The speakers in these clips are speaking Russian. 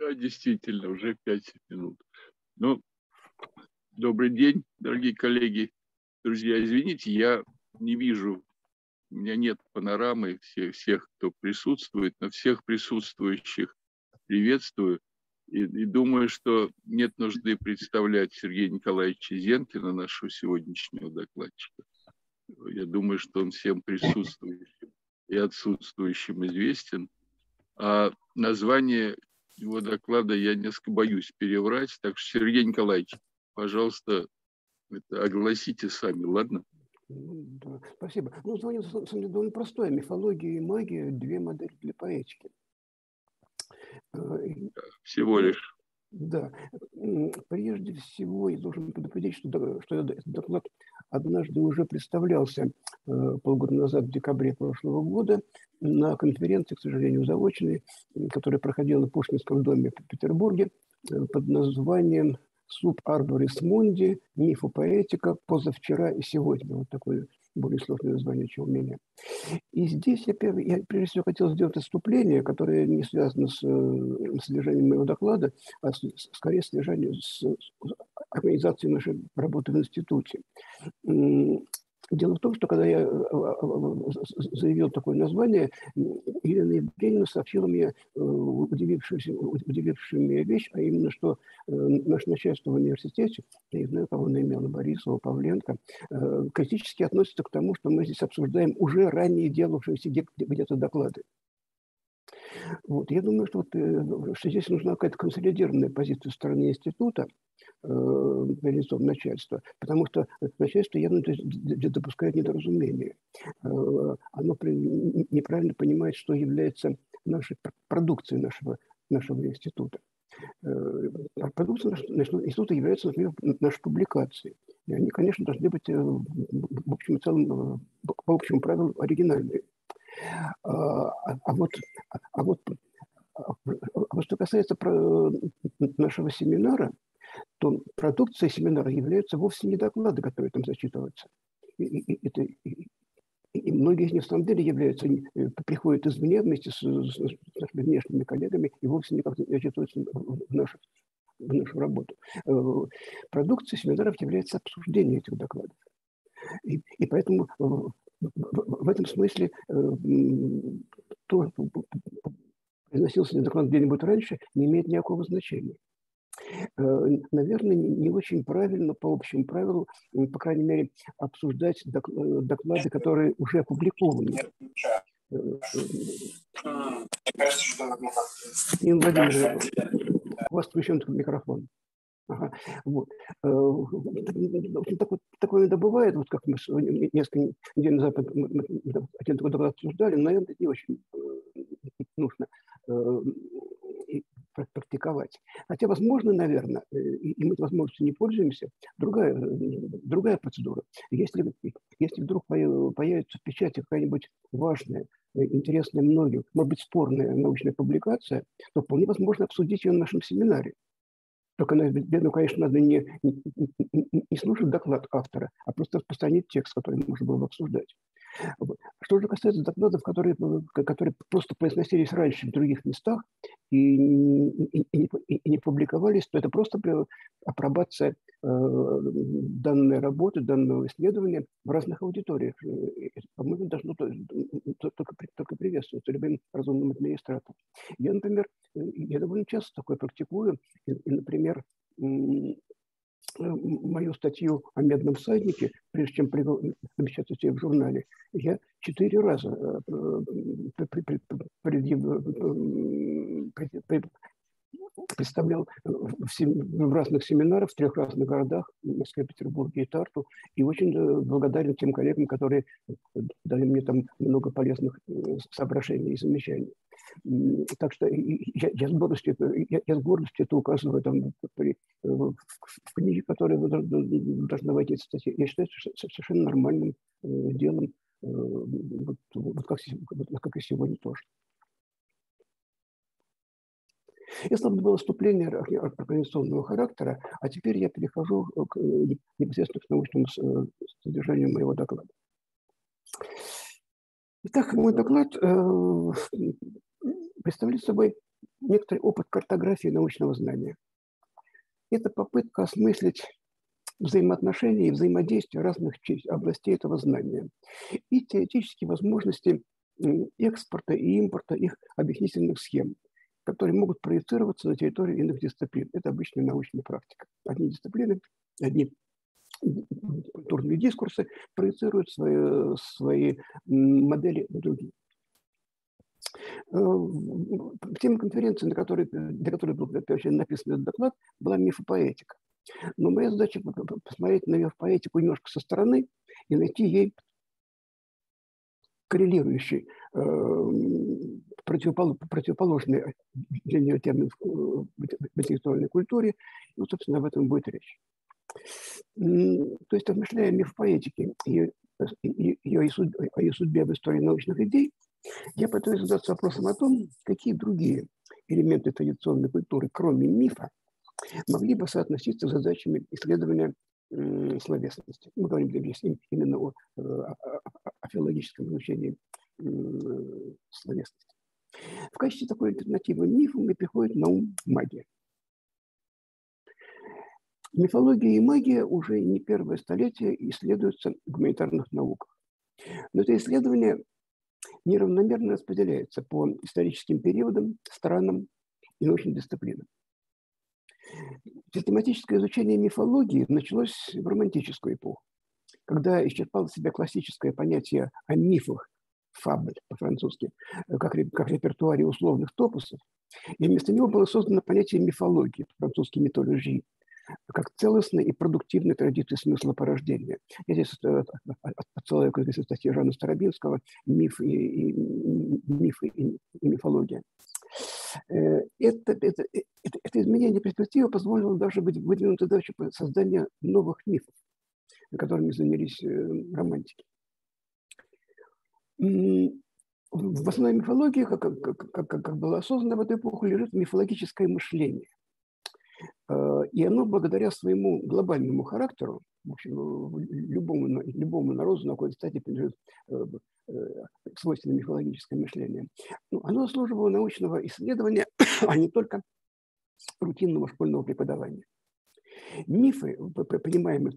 Да, действительно, уже 5 минут. Ну, добрый день, дорогие коллеги, друзья. Извините, я не вижу, у меня нет панорамы всех, кто присутствует, но всех присутствующих приветствую. И думаю, что нет нужды представлять Сергея Николаевича Зенкина, нашего сегодняшнего докладчика. Я думаю, что он всем присутствующим и отсутствующим известен. А название его доклада я несколько боюсь переврать. Так что, Сергей Николаевич, пожалуйста, огласите сами, ладно? Да, спасибо. Ну, название, на самом деле, довольно простое. Мифология и магия – две модели для поэтики. Всего лишь. Да. Прежде всего, я должен предупредить, что этот доклад однажды уже представлялся полгода назад, в декабре прошлого года, на конференции, к сожалению, заочной, которая проходила в Пушкинском доме в Петербурге под названием «Суб арборис мунди. Мифопоэтика. Позавчера и сегодня». Вот такое более сложное название, чем у меня. И здесь я прежде всего хотел сделать отступление, которое не связано с содержанием моего доклада, а скорее с содержанием с организацией нашей работы в институте. Дело в том, что когда я заявил такое название, Елена Евгеньевна сообщила мне удивившую меня вещь, а именно, что наше начальство в университете, я не знаю, кого она имела, Борисова, Павленко, критически относится к тому, что мы здесь обсуждаем уже ранее делавшиеся где-то доклады. Вот. Я думаю, что здесь нужна какая-то консолидированная позиция со стороны института, реализован начальства, потому что начальство явно допускает недоразумение. Оно неправильно понимает, что является нашей продукцией нашего института. Продукцией нашего института являются, например, наши публикации. И они, конечно, должны быть в общем и целом, по общему правилу, оригинальные. А вот что касается нашего семинара, то продукцией семинара являются вовсе не доклады, которые там зачитываются. И многие из них, в самом деле, приходят извне вместе с нашими внешними коллегами и вовсе никак не зачитываются в нашу работу. Продукцией семинаров является обсуждение этих докладов. И поэтому в этом смысле то, что произносился доклад где-нибудь раньше, не имеет никакого значения. Наверное, не очень правильно, по общему правилу, по крайней мере, обсуждать доклады, которые уже опубликованы. Ирина Владимировна, у вас включен микрофон. Ага. Вот. Такое бывает, вот как мы несколько недель назад один такой доклад обсуждали, но, наверное, это не очень нужно практиковать. Хотя, возможно, наверное, и мы этой возможностью не пользуемся, другая процедура. Если вдруг появится в печати какая-нибудь важная, интересная многим, может быть, спорная научная публикация, то вполне возможно обсудить ее на нашем семинаре. Только, конечно, надо не слушать доклад автора, а просто распространить текст, который можно было бы обсуждать. Что же касается докладов, которые просто произносились раньше в других местах и не публиковались, то это просто апробация данной работы, данного исследования в разных аудиториях. По-моему, должно только приветствоваться любым разумным администратором. Я, например, довольно часто такое практикую. И, например, мою статью о медном всаднике, прежде чем помещаться себе в журнале, я 4 раза представлял в разных семинарах, в 3 разных городах, в Москве, Петербурге и Тарту, и очень благодарен тем коллегам, которые дали мне там много полезных соображений и замечаний. Так что я с гордостью это указываю там, в книге, которая должна войти в статью. Я считаю, что совершенно нормальным делом, вот как и сегодня тоже. Это было вступление организационного характера, а теперь я перехожу непосредственно к научному содержанию моего доклада. Итак, мой доклад представляет собой некоторый опыт картографии научного знания. Это попытка осмыслить взаимоотношения и взаимодействия разных областей этого знания и теоретические возможности экспорта и импорта их объяснительных схем, которые могут проецироваться на территорию иных дисциплин. Это обычная научная практика. Одни дисциплины, одни культурные дискурсы проецируют свои модели на другие. Тема конференции, для которой был написан этот доклад, была мифопоэтика. Но моя задача посмотреть на мифопоэтику немножко со стороны и найти ей коррелирующий, противоположный для нее термин в интеллектуальной культуре. И, собственно, об этом будет речь. То есть, размышляя о мифопоэтике и ее судьбе в истории научных идей, я пытаюсь задаться вопросом о том, какие другие элементы традиционной культуры, кроме мифа, могли бы соотноситься с задачами исследования словесности. Мы говорим здесь именно о филологическом изучении словесности. В качестве такой альтернативы мифу мне приходит на ум магия. Мифология и магия уже не первое столетие исследуются в гуманитарных науках. Но это исследование неравномерно распределяется по историческим периодам, странам и научным дисциплинам. Систематическое изучение мифологии началось в романтическую эпоху, когда исчерпало в себя классическое понятие о мифах, фабль по-французски, как репертуаре условных топосов, и вместо него было создано понятие мифологии, по-французски митологии, как целостной и продуктивной традиции смысла порождения. Я здесь отсылаю к статье Жана Старобинского «Миф и мифология». Это изменение перспективы позволило даже выдвинуть задачу создания новых мифов, которыми занялись романтики. В основе мифологии, как было осознано в эту эпоху, лежит мифологическое мышление. И оно, благодаря своему глобальному характеру, в общем, любому народу на какой-то стадии принадлежит свойственно мифологическое мышление, оно заслуживало научного исследования, а не только рутинного школьного преподавания. Мифы, понимаемые в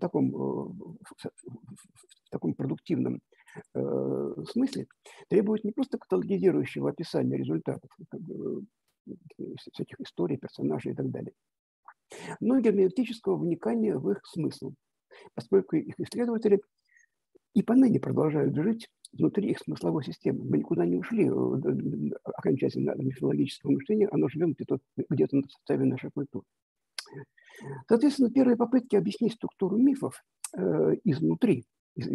таком продуктивном смысле, требуют не просто каталогизирующего описания результатов, всяких историй, персонажей и так далее, но и герменевтического вникания в их смысл, поскольку их исследователи и поныне продолжают жить внутри их смысловой системы. Мы никуда не ушли окончательно от мифологического мышления, оно живет где-то на составе нашей культуры. Соответственно, первые попытки объяснить структуру мифов изнутри,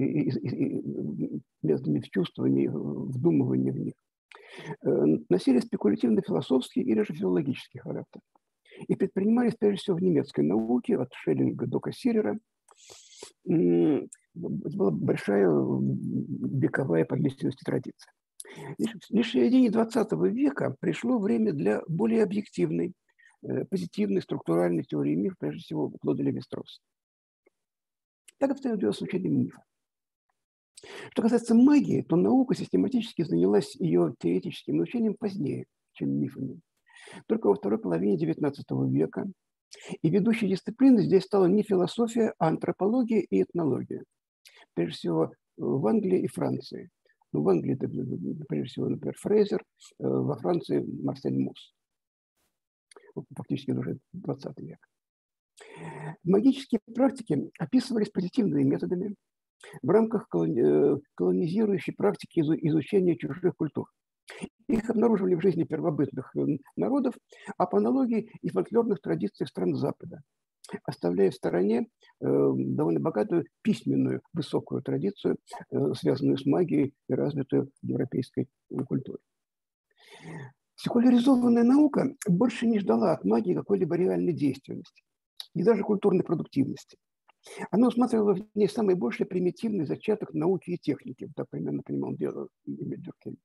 методами вчувствования и вдумывания в них, носили спекулятивно-философский или же филологический характер. И предпринимались прежде всего в немецкой науке, от Шеллинга до Кассирера. Это была большая вековая по длительности традиция. Лишь в середине 20 века пришло время для более объективной, позитивной, структуральной теории мифа, прежде всего Клода Леви-Стросса. Так обстоят дела с учением мифа. Что касается магии, то наука систематически занялась ее теоретическим изучением позднее, чем мифами. Только во второй половине XIX века. И ведущей дисциплиной здесь стала не философия, а антропология и этнология. Прежде всего в Англии и Франции. В Англии, прежде всего, например, Фрейзер, во Франции Марсель Мус. Фактически уже 20 век. Магические практики описывались позитивными методами в рамках колонизирующей практики изучения чужих культур. Их обнаруживали в жизни первобытных народов, а по аналогии и фольклорных традициях стран Запада, оставляя в стороне довольно богатую письменную высокую традицию, связанную с магией и развитую в европейской культуре. Секуляризованная наука больше не ждала от магии какой-либо реальной действенности и даже культурной продуктивности. Она усматривала в ней самый больший примитивный зачаток науки и техники. Так примерно понимал дело Дюркхейм.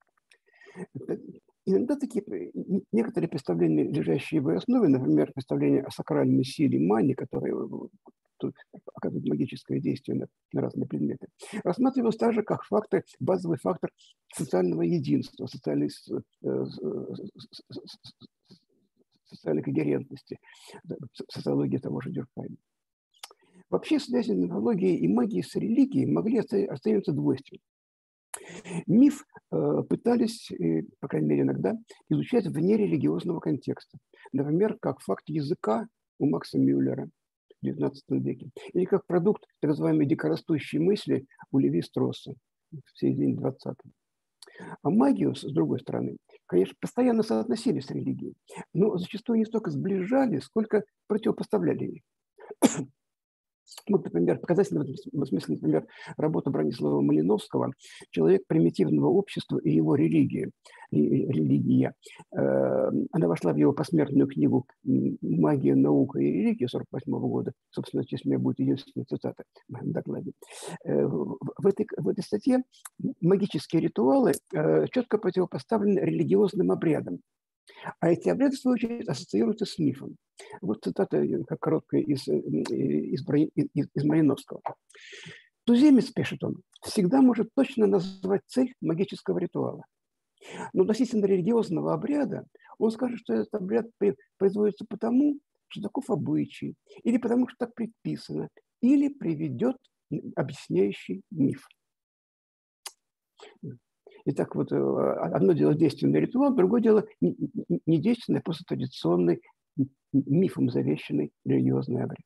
Иногда такие некоторые представления, лежащие в основе, например, представление о сакральной силе мани, которая оказывает магическое действие на разные предметы, рассматривалось также как фактор, базовый фактор социального единства, социальной когерентности, социологии того же Дюркхайма. Вообще связи мифологии и магии с религией могли оцениваться двойственно. Миф пытались, по крайней мере иногда, изучать вне религиозного контекста. Например, как факт языка у Макса Мюллера в XIX веке, или как продукт так называемой дикорастущей мысли у Леви Стросса в середине XX. А магию, с другой стороны, конечно, постоянно соотносили с религией, но зачастую не столько сближали, сколько противопоставляли ей. Вот, например, показательно в этом смысле, например, работа Бронислава Малиновского «Человек примитивного общества и его религия». Она вошла в его посмертную книгу «Магия, наука и религия» 1948 года. Собственно, здесь у меня будет единственная цитата в моем докладе. В этой статье магические ритуалы четко противопоставлены религиозным обрядам. А эти обряды, в свою очередь, ассоциируются с мифом. Вот цитата как короткая из Малиновского. Туземец, пишет он, всегда может точно назвать цель магического ритуала. Но относительно религиозного обряда он скажет, что этот обряд производится потому, что таков обычай, или потому, что так предписано, или приведет объясняющий миф. Итак, вот одно дело действенный ритуал, другое дело недейственный, а просто традиционный мифом завещанный религиозный обряд.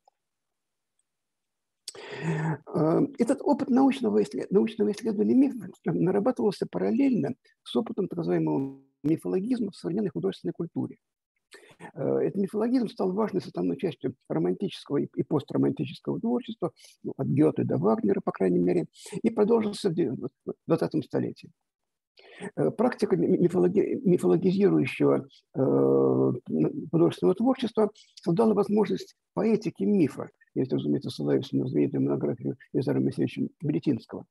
Этот опыт научного исследования мифа нарабатывался параллельно с опытом так называемого мифологизма в современной художественной культуре. Этот мифологизм стал важной составной частью романтического и постромантического творчества, от Гёте до Вагнера, по крайней мере, и продолжился в 20 столетии. Практика мифологизирующего художественного творчества создала возможность поэтики мифа, если, разумеется, ссылаюсь на знаменитую монографию Назара Моисеевича Беретинского,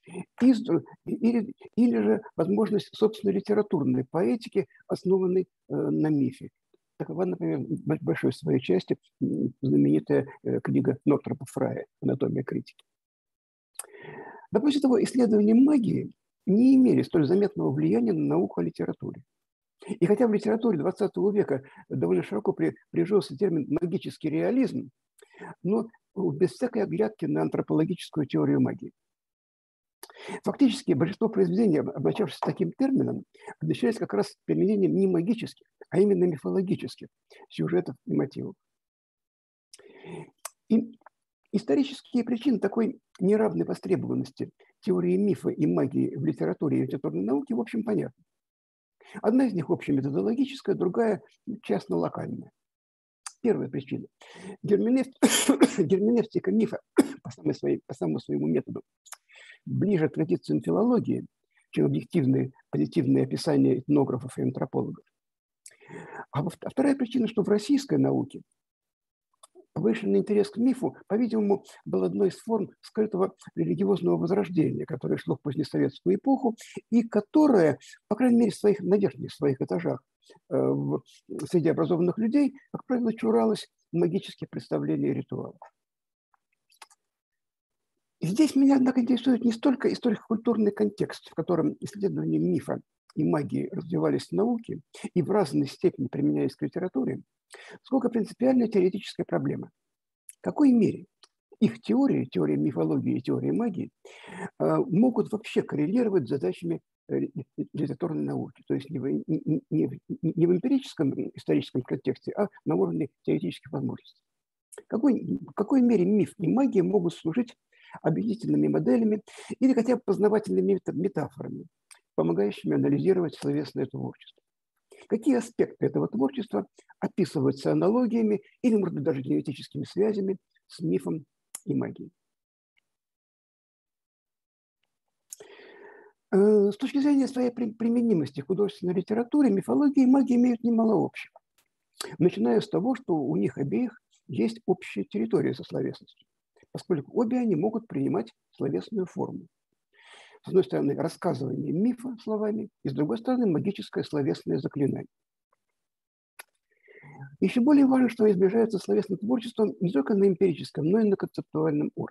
или же возможность собственной литературной поэтики, основанной на мифе. Такова, например, в большой своей части знаменитая книга Нортропа Фрая «Анатомия критики». Но после того, исследования магии не имели столь заметного влияния на науку о литературе. И хотя в литературе XX века довольно широко прижился термин «магический реализм», но без всякой оглядки на антропологическую теорию магии. Фактически большинство произведений, обозначавшихся таким термином, отличались как раз применением не магических, а именно мифологических сюжетов и мотивов. И исторические причины такой неравной востребованности теории мифа и магии в литературе и литературной науке, в общем, понятны. Одна из них общеметодологическая, другая частно-локальная. Первая причина. Герменевтика мифа по самому своему методу ближе к традициям филологии, чем объективные позитивные описания этнографов и антропологов. А вторая причина, что в российской науке повышенный интерес к мифу, по-видимому, был одной из форм скрытого религиозного возрождения, которое шло в позднесоветскую эпоху и которое, по крайней мере, на верхних своих этажах среди образованных людей, как правило, чуралось магических представлений и ритуалов. И здесь меня, однако, интересует не столько историко-культурный контекст, в котором исследования мифа и магии развивались в науке и в разной степени применялись к литературе, сколько принципиальная теоретическая проблема. В какой мере их теория мифологии и теория магии могут вообще коррелировать с задачами литературной науки, то есть не в эмпирическом историческом контексте, а на уровне теоретических возможностей. В какой мере миф и магия могут служить объяснительными моделями или хотя бы познавательными метафорами, помогающими анализировать словесное творчество? Какие аспекты этого творчества описываются аналогиями или, может быть, даже генетическими связями с мифом и магией? С точки зрения своей применимости к художественной литературе, мифология и магия имеют немало общего. Начиная с того, что у них обеих есть общая территория со словесностью, поскольку обе они могут принимать словесную форму. С одной стороны, рассказывание мифа словами, и с другой стороны, магическое словесное заклинание. Еще более важно, что изближается словесным творчеством не только на эмпирическом, но и на концептуальном уровне.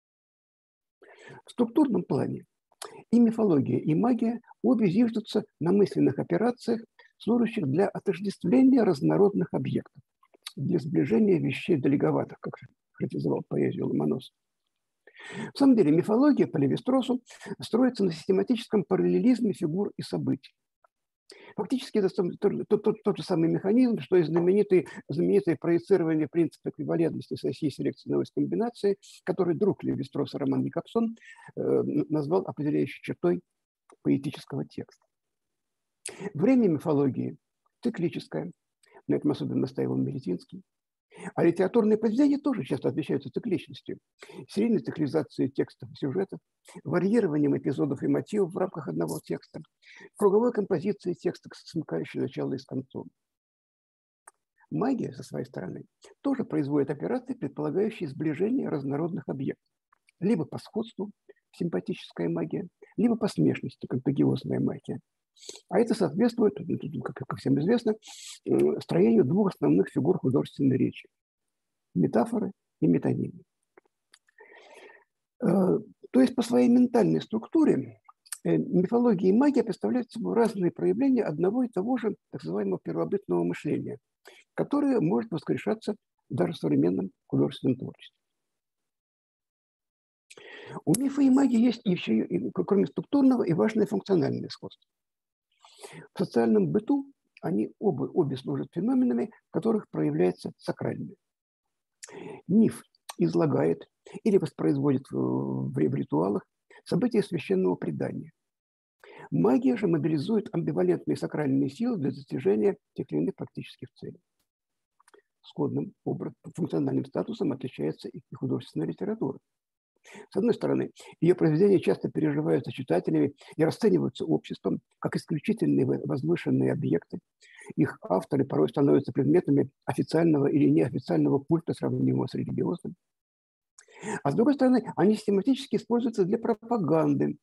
В структурном плане и мифология, и магия обе зиждутся на мысленных операциях, служащих для отождествления разнородных объектов, для сближения вещей далековатых, как характеризовал поэзию Ломоносов. В самом деле мифология по Левистросу строится на систематическом параллелизме фигур и событий. Фактически это тот же самый механизм, что и знаменитое проецирование принципа эквивалентности с оси селекции новой комбинации, который друг Левистроса Роман Якобсон назвал определяющей чертой поэтического текста. Время мифологии циклическое, на этом особенно настаивал Мелетинский. А литературные произведения тоже часто отличаются цикличностью, серийной циклизацией текстов и сюжетов, варьированием эпизодов и мотивов в рамках одного текста, круговой композицией текста, смыкающей начало и с концом. Магия, со своей стороны, тоже производит операции, предполагающие сближение разнородных объектов. Либо по сходству, симпатическая магия, либо по смешности, контагиозная магия. А это соответствует, как всем известно, строению двух основных фигур художественной речи – метафоры и метонимы. То есть по своей ментальной структуре мифология и магия представляют собой разные проявления одного и того же так называемого первобытного мышления, которое может воскрешаться даже в современном художественном творчестве. У мифа и магии есть еще, кроме структурного, и важное функциональное сходство. В социальном быту они обе служат феноменами, в которых проявляется сакральное. Миф излагает или воспроизводит в ритуалах события священного предания. Магия же мобилизует амбивалентные сакральные силы для достижения тех или иных практических целей. Сходным функциональным статусом отличается и художественная литература. С одной стороны, ее произведения часто переживаются читателями и расцениваются обществом как исключительные возвышенные объекты. Их авторы порой становятся предметами официального или неофициального культа, сравнимого с религиозным. А с другой стороны, они систематически используются для пропаганды.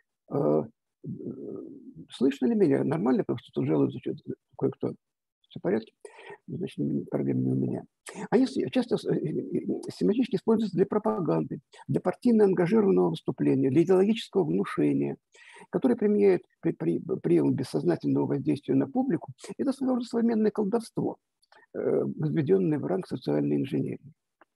Слышно ли меня? Нормально, потому что тут жалуются кое-кто. Все в порядке? Значит, проблем не у меня. Они часто систематически используются для пропаганды, для партийно ангажированного выступления, для идеологического внушения, которое применяет прием бессознательного воздействия на публику. Это своего рода современное колдовство, возведенное в ранг социальной инженерии.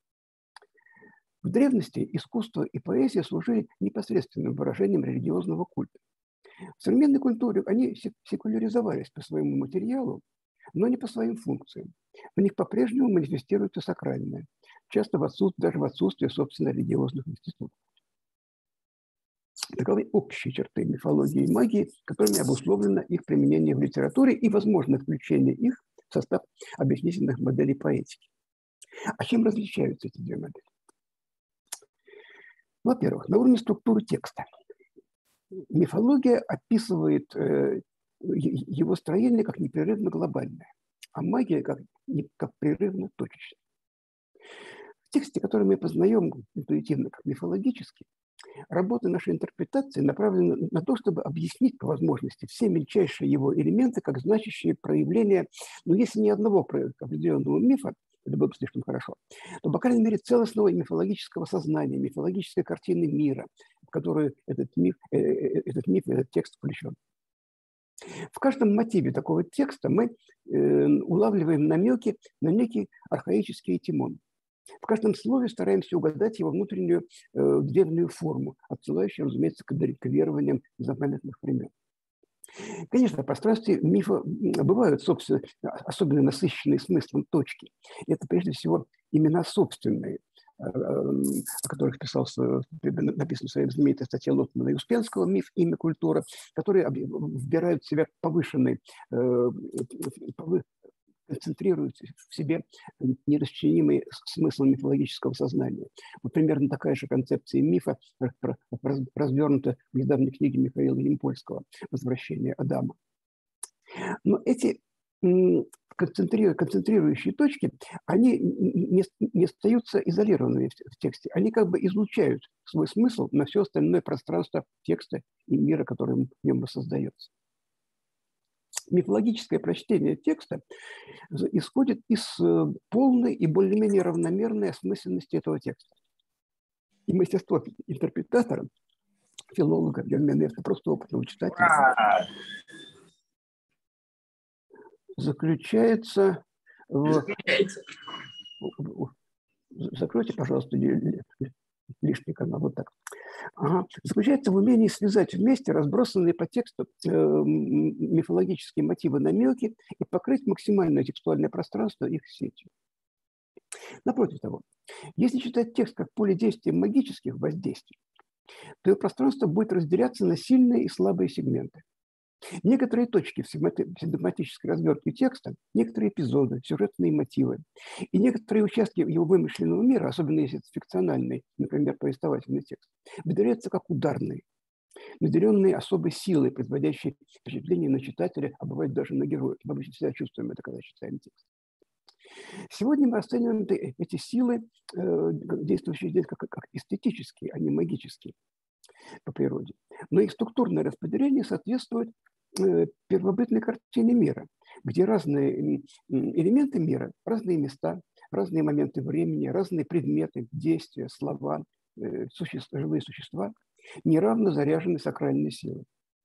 В древности искусство и поэзия служили непосредственным выражением религиозного культа. В современной культуре они секуляризовались по своему материалу, но не по своим функциям. В них по-прежнему манифестируется сакральное, часто даже в отсутствии собственно религиозных институтов. Таковы общие черты мифологии и магии, которыми обусловлено их применение в литературе и возможно включение их в состав объяснительных моделей поэтики. А чем различаются эти две модели? Во-первых, на уровне структуры текста. Мифология описывает его строение как непрерывно глобальное, а магия как прерывно точечное. В тексте, который мы познаем интуитивно как мифологический, работа нашей интерпретации направлена на то, чтобы объяснить по возможности все мельчайшие его элементы как значащие проявления, если не одного определенного мифа, это было бы слишком хорошо, то, по крайней мере, целостного мифологического сознания, мифологической картины мира, в которую этот текст включен. В каждом мотиве такого текста мы улавливаем намеки на некий архаический этимон. В каждом слове стараемся угадать его внутреннюю древнюю форму, отсылающую, разумеется, к верованиям незапамятных времен. Конечно, в пространстве мифа бывают, собственно, особенно насыщенные смыслом точки. Это, прежде всего, имена собственные, о которых написана в своей знаменитой статье Лотмана и Успенского «Миф, имя, культура», которые вбирают в себя концентрируют в себе нерасчленимый смысл мифологического сознания. Вот примерно такая же концепция мифа развернута в недавней книге Михаила Ямпольского «Возвращение Адама». Но эти концентрирующие точки, они не остаются изолированными в тексте. Они как бы излучают свой смысл на все остальное пространство текста и мира, который в нем воссоздается. Мифологическое прочтение текста исходит из полной и более-менее равномерной осмысленности этого текста. И мастерство интерпретатора, филолога, герменевта, просто опытного читателя заключается в... Закройте, пожалуйста, лишний канал, вот так. Ага. Заключается в умении связать вместе разбросанные по тексту мифологические мотивы намеки и покрыть максимальное текстуальное пространство их сетью. Напротив того, если читать текст как поле действия магических воздействий, то его пространство будет разделяться на сильные и слабые сегменты. Некоторые точки в симптоматической развертке текста, некоторые эпизоды, сюжетные мотивы и некоторые участки его вымышленного мира, особенно если это фикциональный, например, повествовательный текст, выделяются как ударные, наделенные особой силой, производящей впечатление на читателя, а бывает даже на героя. Мы обычно всегда чувствуем это, когда читаем текст. Сегодня мы оцениваем эти силы, действующие здесь, как эстетические, а не магические по природе. Но их структурное распределение соответствует первобытной картине мира, где разные элементы мира, разные места, разные моменты времени, разные предметы, действия, слова, живые существа неравно заряжены сакральной силой.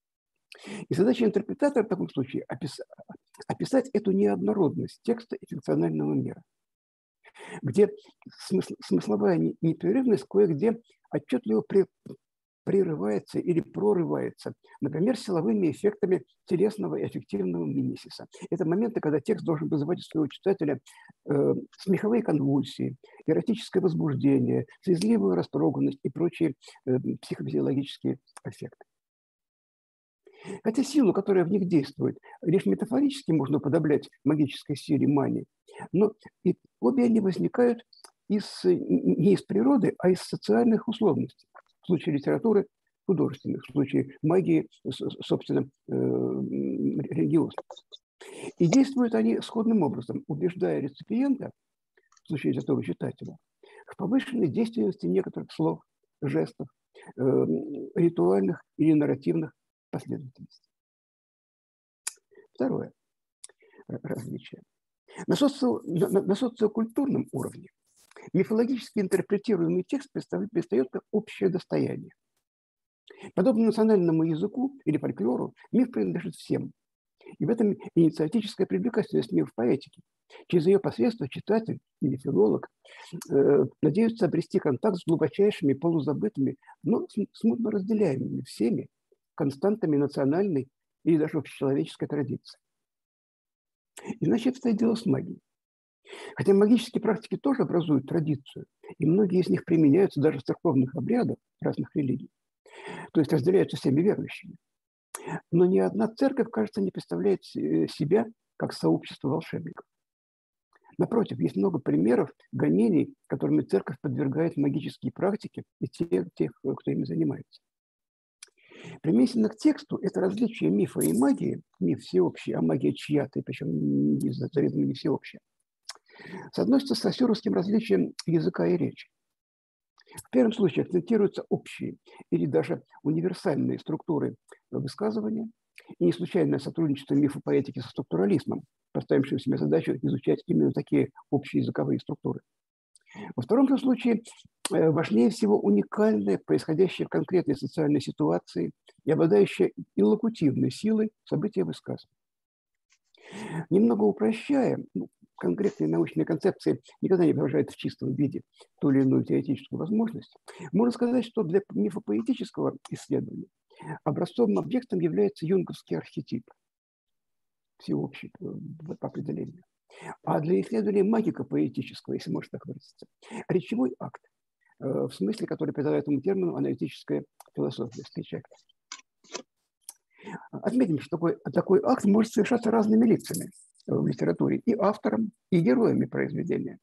И задача интерпретатора в таком случае описать эту неоднородность текста и функционального мира, где смысловая непрерывность кое-где отчетливо прерывается или прорывается, например, силовыми эффектами телесного и аффективного мимесиса. Это моменты, когда текст должен вызывать у своего читателя смеховые конвульсии, эротическое возбуждение, слезливую растроганность и прочие психофизиологические эффекты. Хотя силу, которая в них действует, лишь метафорически можно уподоблять магической силе мании, но обе они возникают не из природы, а из социальных условностей. В случае литературы художественных, в случае магии, собственно, религиозных. И действуют они сходным образом, убеждая реципиента, в случае этого читателя, в повышенной действенности некоторых слов, жестов, ритуальных или нарративных последовательностей. Второе различие. На социокультурном уровне мифологически интерпретируемый текст предстает как общее достояние. Подобно национальному языку или фольклору, миф принадлежит всем. И в этом инициатическая привлекательность миф поэтики. Через ее посредство читатель или филолог надеются обрести контакт с глубочайшими полузабытыми, но смутно разделяемыми всеми константами национальной или даже общечеловеческой традиции. Иначе обстоит дело с магией. Хотя магические практики тоже образуют традицию, и многие из них применяются даже в церковных обрядах разных религий, то есть разделяются всеми верующими. Но ни одна церковь, кажется, не представляет себя как сообщество волшебников. Напротив, есть много примеров гонений, которыми церковь подвергает магические практики и тех, кто ими занимается. Примесенно к тексту это различие мифа и магии, миф всеобщий, а магия чья-то, и причем заведомо не всеобщая, соотносится с асюрским различием языка и речи. В первом случае акцентируются общие или даже универсальные структуры высказывания и не случайное сотрудничество мифа поэтики со структурализмом, поставившим себе задачу изучать именно такие общие языковые структуры. Во втором же случае важнее всего уникальное, происходящее в конкретной социальной ситуации и обладающее иллокутивной силой события высказывания. Немного упрощая, конкретные научные концепции никогда не выражают в чистом виде ту или иную теоретическую возможность, можно сказать, что для мифопоэтического исследования образцовым объектом является юнговский архетип, всеобщий по определению. А для исследования магико-поэтического, если можно так выразиться, речевой акт, в смысле, который придает этому термину аналитическая философия, speech act. Отметим, что такой акт может совершаться разными лицами в литературе, и автором, и героями произведения.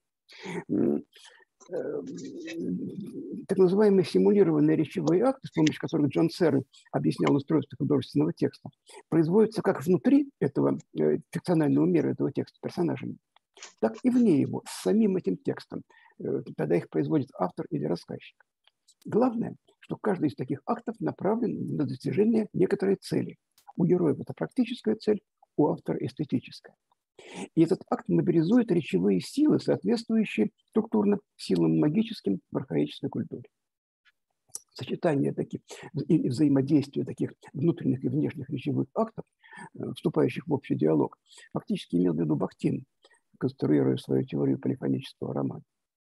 Так называемые симулированные речевые акты, с помощью которых Джон Серн объяснял устройство художественного текста, производятся как внутри этого фикционального мира, этого текста персонажами, так и вне его, с самим этим текстом, когда их производит автор или рассказчик. Главное, что каждый из таких актов направлен на достижение некоторой цели. У героев это практическая цель, у автора эстетическое. И этот акт мобилизует речевые силы, соответствующие структурно силам магическим в архаической культуре. Сочетание таких и взаимодействие таких внутренних и внешних речевых актов, вступающих в общий диалог, фактически имел в виду Бахтин, конструируя свою теорию полифонического романа.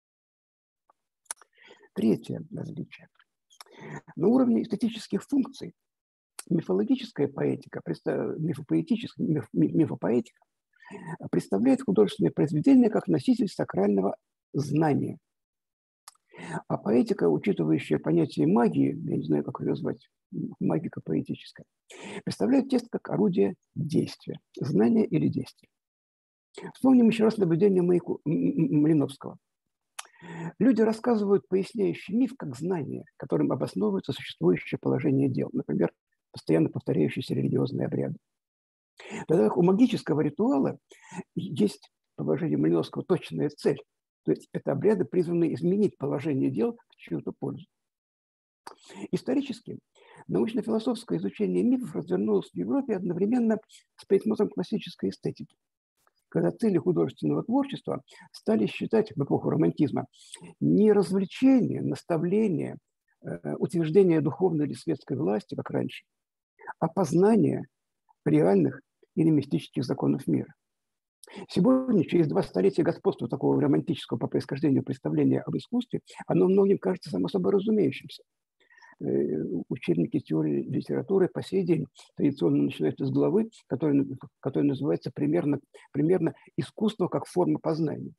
Третье различие. На уровне эстетических функций мифологическая поэтика, мифопоэтика представляет художественное произведение как носитель сакрального знания. А поэтика, учитывающая понятие магии, я не знаю, как ее назвать, магика поэтическая, представляет текст как орудие действия, знания или действия. Вспомним еще раз наблюдение Малиновского. Люди рассказывают поясняющий миф как знание, которым обосновывается существующее положение дел, например, постоянно повторяющиеся религиозные обряды. Тогда как у магического ритуала есть, по выражению Малиновского, точная цель. То есть это обряды, призванные изменить положение дел в чью-то пользу. Исторически научно-философское изучение мифов развернулось в Европе одновременно с присмотром классической эстетики, когда цели художественного творчества стали считать в эпоху романтизма не развлечение, наставление, утверждение духовной или светской власти, как раньше, а познание реальных или мистических законов мира. Сегодня, через 2 столетия господства такого романтического по происхождению представления об искусстве, оно многим кажется само собой разумеющимся. Учебники теории литературы по сей день традиционно начинают с главы, которая называется примерно «Искусство как форма познания».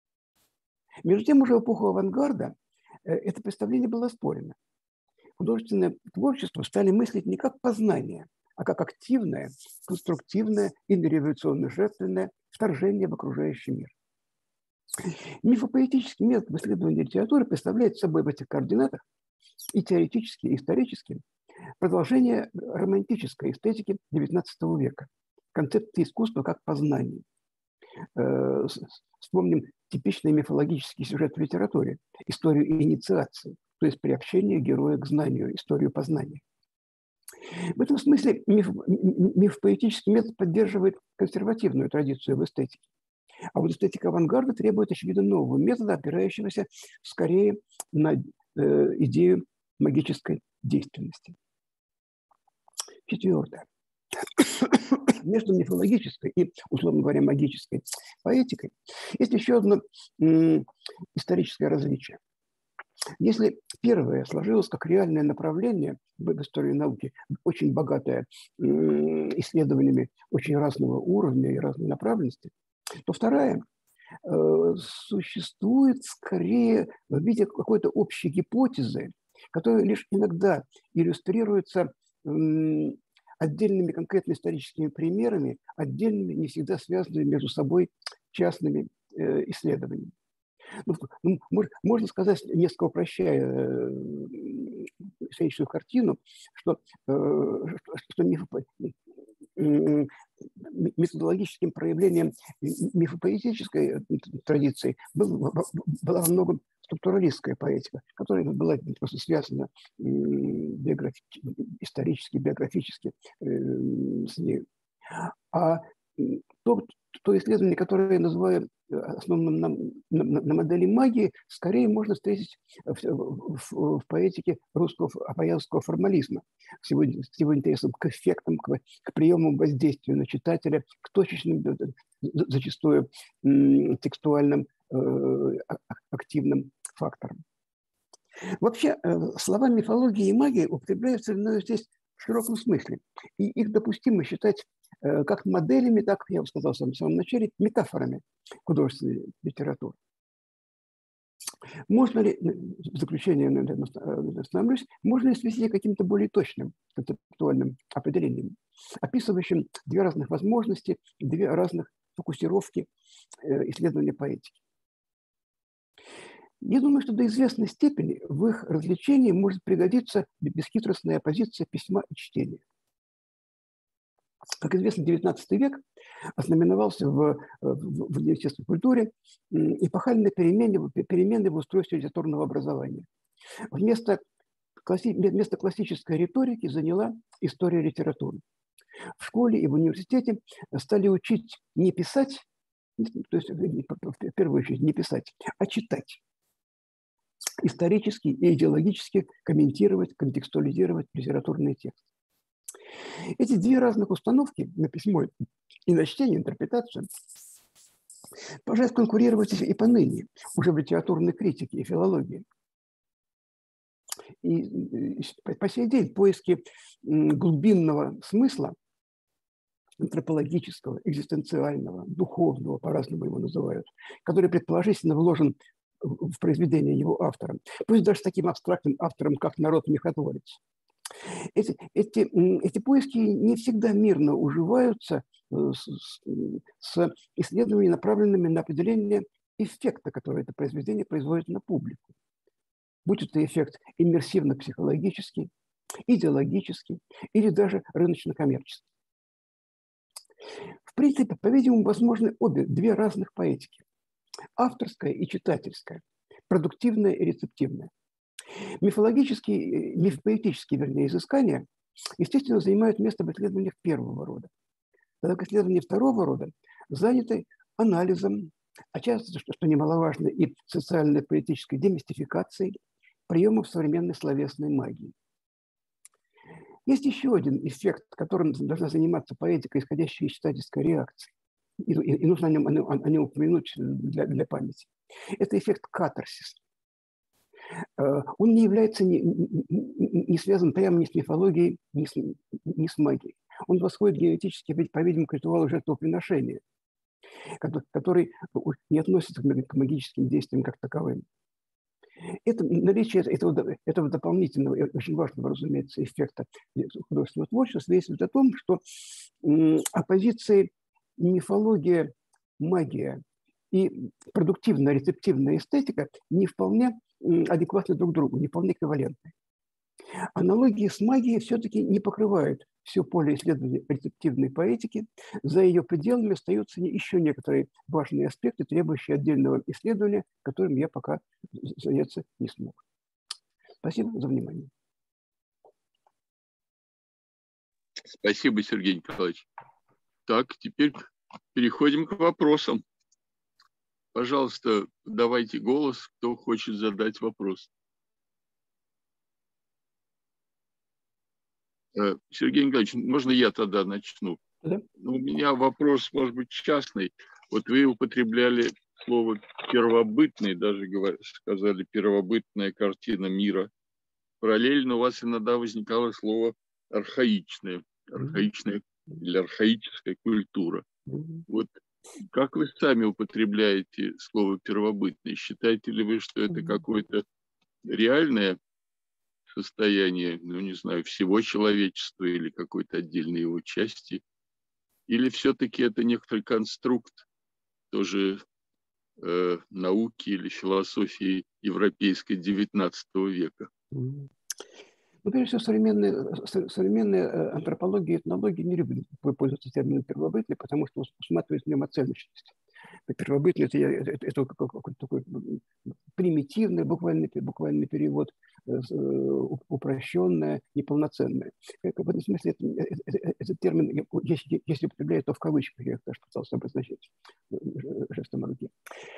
Между тем, уже в эпоху авангарда это представление было оспорено. Художественное творчество стали мыслить не как познание, а как активное, конструктивное или революционно-жертвенное вторжение в окружающий мир. Мифопоэтический метод в исследовании литературы представляет собой в этих координатах и теоретически, и исторически продолжение романтической эстетики XIX века, концепции искусства как познания. Вспомним типичный мифологический сюжет в литературе, историю инициации, то есть приобщение героя к знанию, историю познания. В этом смысле мифопоэтический метод поддерживает консервативную традицию в эстетике. А вот эстетика авангарда требует, очевидно, нового метода, опирающегося скорее на идею магической действенности. Четвертое. Между мифологической и, условно говоря, магической поэтикой есть еще одно историческое различие. Если первое сложилось как реальное направление в истории науки, очень богатое исследованиями очень разного уровня и разной направленности, то вторая существует скорее в виде какой-то общей гипотезы, которая лишь иногда иллюстрируется отдельными конкретно историческими примерами, отдельными, не всегда связанными между собой частными исследованиями. Можно сказать, несколько упрощая историческую картину, что методологическим проявлением мифопоэтической традиции была во многом структуралистская поэтика, которая была просто связана исторически, биографически с ней. А то исследование, которое я называю основным на модели магии, скорее можно встретить в поэтике русского апоянского формализма, с его интересом к эффектам, к приемам воздействия на читателя, к точечным, зачастую текстуальным активным факторам. Вообще, слова мифология и магия употребляются здесь в широком смысле, и их допустимо считать как моделями, так, я бы сказал в самом начале, метафорами художественной литературы. Можно ли, в заключение остановлюсь, можно ли свести каким-то более точным концептуальным определением, описывающим 2 разных возможности, 2 разных фокусировки исследования поэтики? Я думаю, что до известной степени в их развлечении может пригодиться бесхитростная оппозиция письма и чтения. Как известно, XIX век ознаменовался в естественной культуре эпохальной перемены в устройстве литературного образования. Вместо классической риторики заняла история литературы. В школе и в университете стали учить не писать, то есть в первую очередь не писать, а читать. Исторически и идеологически комментировать, контекстуализировать литературный текст. Эти две разных установки на письмо и на чтение, интерпретацию, пожалуйста, конкурировать и поныне, уже в литературной критике и филологии. И по сей день поиски глубинного смысла, антропологического, экзистенциального, духовного, по-разному его называют, который предположительно вложен в произведение его автором, пусть даже с таким абстрактным автором, как народ-миротворец. Эти поиски не всегда мирно уживаются с исследованиями, направленными на определение эффекта, который это произведение производит на публику. Будь это эффект иммерсивно-психологический, идеологический или даже рыночно-коммерческий. В принципе, по-видимому, возможны две разных поэтики. Авторская и читательская, продуктивная и рецептивная. Мифопоэтические, вернее, изыскания, естественно, занимают место в исследованиях первого рода. Тогда как исследования второго рода заняты анализом, а часто, что немаловажно, и социально-поэтической демистификацией приемов современной словесной магии. Есть еще один эффект, которым должна заниматься поэтика, исходящая из читательской реакции. И нужно о нем упомянуть для памяти. Это эффект катарсиса. Он не является, не связан прямо ни с мифологией, ни с магией. Он восходит генетически, по-видимому, к ритуалу жертвоприношения, который не относится к магическим действиям как таковым. Наличие этого дополнительного и очень важного, разумеется, эффекта художественного творчества свидетельствует о том, что оппозиции мифология, магия и продуктивная, рецептивная эстетика не вполне адекватны друг другу, не вполне эквивалентны. Аналогии с магией все-таки не покрывают все поле исследования рецептивной поэтики. За ее пределами остаются еще некоторые важные аспекты, требующие отдельного исследования, которым я пока заняться не смог. Спасибо за внимание. Спасибо, Сергей Николаевич. Так, теперь переходим к вопросам. Пожалуйста, давайте голос, кто хочет задать вопрос. Сергей Николаевич, можно я тогда начну? Да. У меня вопрос, может быть, частный. Вот вы употребляли слово «первобытный», даже сказали «первобытная картина мира». Параллельно у вас иногда возникало слово «архаичная», или архаическая культура. Вот как вы сами употребляете слово «первобытный»? Считаете ли вы, что это какое-то реальное состояние, ну, не знаю, всего человечества или какой-то отдельной его части? Или все-таки это некоторый конструкт тоже науки или философии европейской XIX века? Ну, прежде всего, современная антропология и этнология не любят пользоваться термином «первобытный», потому что усматривает в нем оценочность. Первобытный – это какой-то такой примитивный, буквальный перевод, упрощенное, неполноценное. В этом смысле этот термин, если употребляют, то в кавычках, я даже пытался обозначить жестом руки.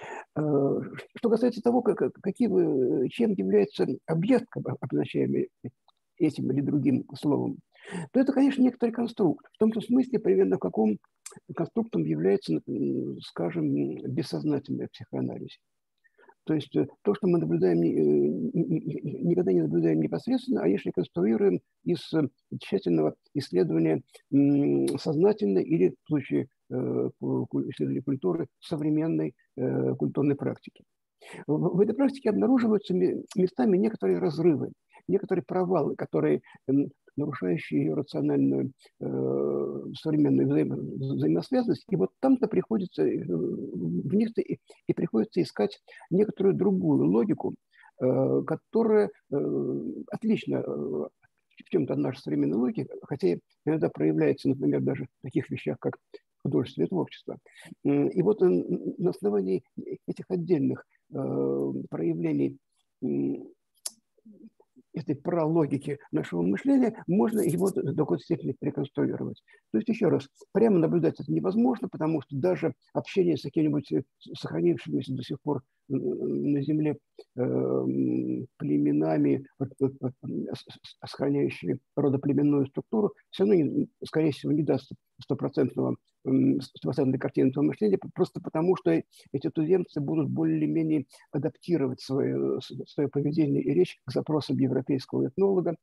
Что касается того, чем является объект, обозначаемый этим или другим словом, то это, конечно, некоторый конструкт. В том смысле, примерно каком конструктом является, скажем, бессознательная психоанализ. То есть то, что мы наблюдаем, никогда не наблюдаем непосредственно, а если конструируем из тщательного исследования сознательной или, в случае исследования культуры, современной культурной практики. В этой практике обнаруживаются местами некоторые разрывы, некоторые провалы, которые нарушающие ее рациональную современную взаимосвязанность. И вот там-то приходится, в них-то и приходится искать некоторую другую логику, которая отлично в чем-то от нашей современной логики, хотя иногда проявляется, например, даже в таких вещах, как художественное творчество. И вот на основании этих отдельных проявлений этой прологики нашего мышления, можно его до какой-то степени реконструировать. То есть, еще раз, прямо наблюдать это невозможно, потому что даже общение с какими-нибудь сохранившимися до сих пор на Земле племенами, сохраняющими родоплеменную структуру, все равно, скорее всего, не даст стопроцентной картины этого мышления, просто потому что эти туземцы будут более-менее адаптировать свое поведение и речь к запросам европейского этнолога,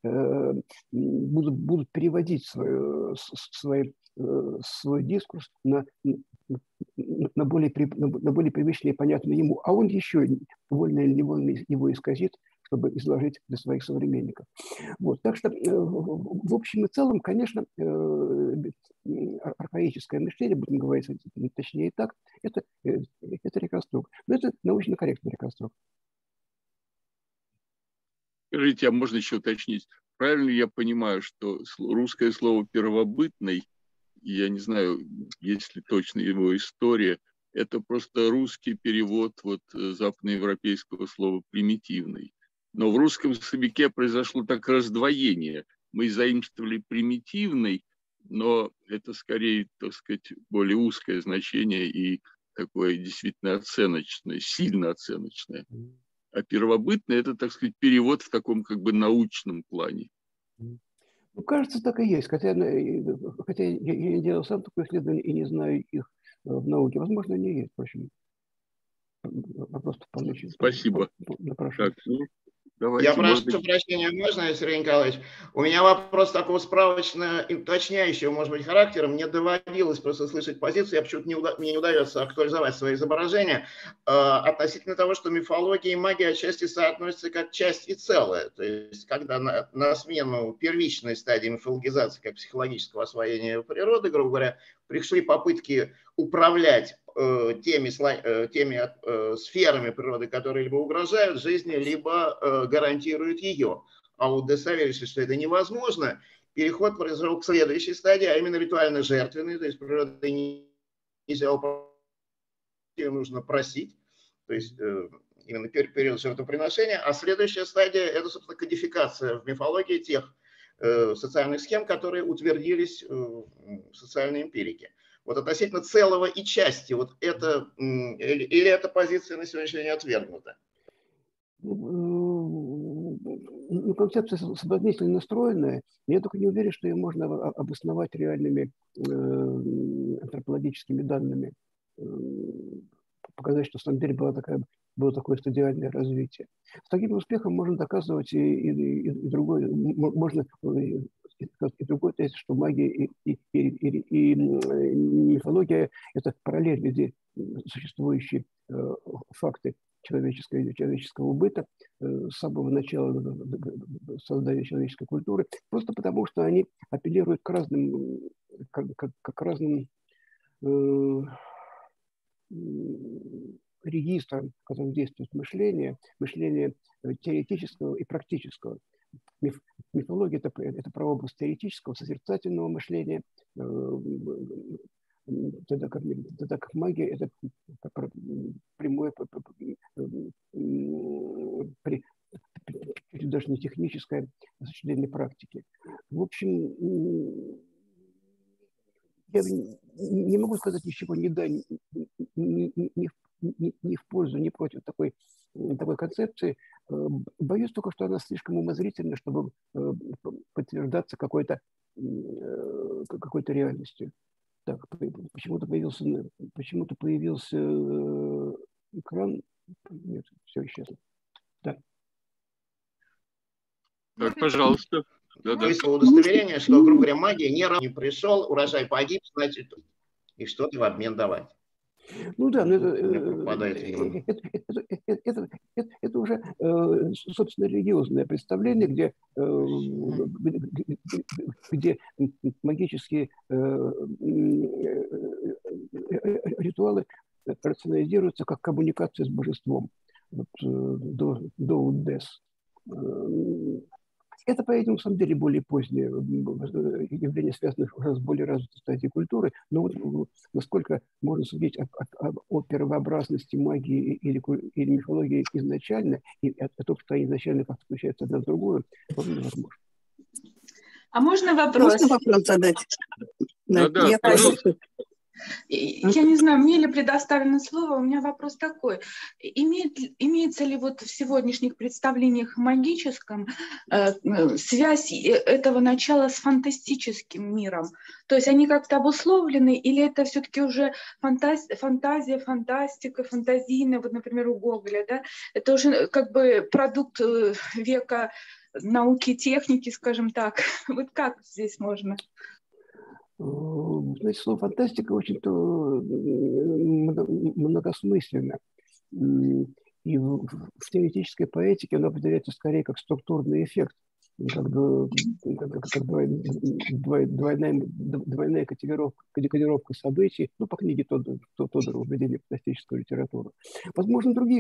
будут переводить свой дискурс на более привычный и понятный ему, а он еще вольно или невольно его исказит, чтобы изложить для своих современников. Вот. Так что, в общем и целом, конечно, архаическое мышление, будем говорить точнее так, это реконструкт. Но это научно корректный реконструкт. Скажите, а можно еще уточнить? Правильно я понимаю, что русское слово «первобытный», я не знаю, есть ли точно его история, это просто русский перевод западноевропейского слова «примитивный». Но в русском языке произошло так раздвоение. Мы заимствовали «примитивный», но это скорее, так сказать, более узкое значение и такое действительно оценочное, сильно оценочное. А первобытный – это, так сказать, перевод в таком как бы научном плане. Ну, кажется, так и есть. Хотя я не делал сам такое исследование и не знаю их в науке. Возможно, они есть, впрочем. Просто Спасибо. Так, давайте, я прошу прощения, можно, Сергей Николаевич? У меня вопрос такого справочно уточняющего, может быть, характера. Мне доводилось просто слышать позицию, я почему-то мне не удается актуализовать свои изображения, относительно того, что мифология и магия отчасти соотносятся как часть и целое. То есть, когда на смену первичной стадии мифологизации, как психологического освоения природы, грубо говоря, пришли попытки управлять теми сферами природы, которые либо угрожают жизни, либо гарантируют ее. А удостоверившись, что это невозможно, переход произошел к следующей стадии, а именно ритуально-жертвенной, то есть природа нельзя управлять, ее нужно просить, то есть именно период жертвоприношения, а следующая стадия – это, собственно, кодификация в мифологии тех социальных схем, которые утвердились в социальной эмпирике. Вот относительно целого и части, вот это, или эта позиция на сегодняшний день отвергнута? Концепция соблазнительно настроенная, я только не уверен, что ее можно обосновать реальными антропологическими данными, показать, что в самом деле было такое стадиальное развитие. С таким успехом можно доказывать и другой, можно и другой тезис, что магия и мифология – это параллельно существующие факты человеческого быта с самого начала создания человеческой культуры, просто потому что они апеллируют к разным, к разным регистрам, в которых действует мышление теоретического и практического. Мифология – это про область теоретического, созерцательного мышления, тогда как магия – это прямое, даже не техническое осуществление практики. В общем, я не могу сказать ничего ни в пользу, ни против такой концепции. Боюсь только, что она слишком умозрительна, чтобы подтверждаться какой-то реальностью. Так, почему-то появился экран. Нет, все исчезло. Да. Так, пожалуйста. Выслал удостоверение, что, грубо говоря, магия не пришел, урожай погиб, значит, и что-то в обмен давать. Ну да, но это уже, собственно, религиозное представление, где магические ритуалы рационализируются как коммуникация с божеством. Вот, до Удес. Это, по-видимому, на самом деле более позднее явление, связанное уже с более развитой стадией культуры. Но вот насколько можно судить о первообразности магии или мифологии изначально, и о том, что они изначально как-то включаются одна в другую, вполне возможно. А можно вопрос? Можно вопрос задать? Да, пожалуйста. Я не знаю, мне ли предоставлено слово, у меня вопрос такой. Имеется ли вот в сегодняшних представлениях о магическом связь этого начала с фантастическим миром? То есть они как-то обусловлены, или это все-таки уже фантазия, фантастика, фантазийная, вот, например, у Гоголя, да? Это уже как бы продукт века науки и техники, скажем так. Вот как здесь можно? Знаете, слово фантастика очень-то многосмысленно. И в теоретической поэтике оно определяется скорее как структурный эффект, как двойная кодировка событий, ну, по книге Тодорова «Введение в фантастическую литературу». Возможно, другие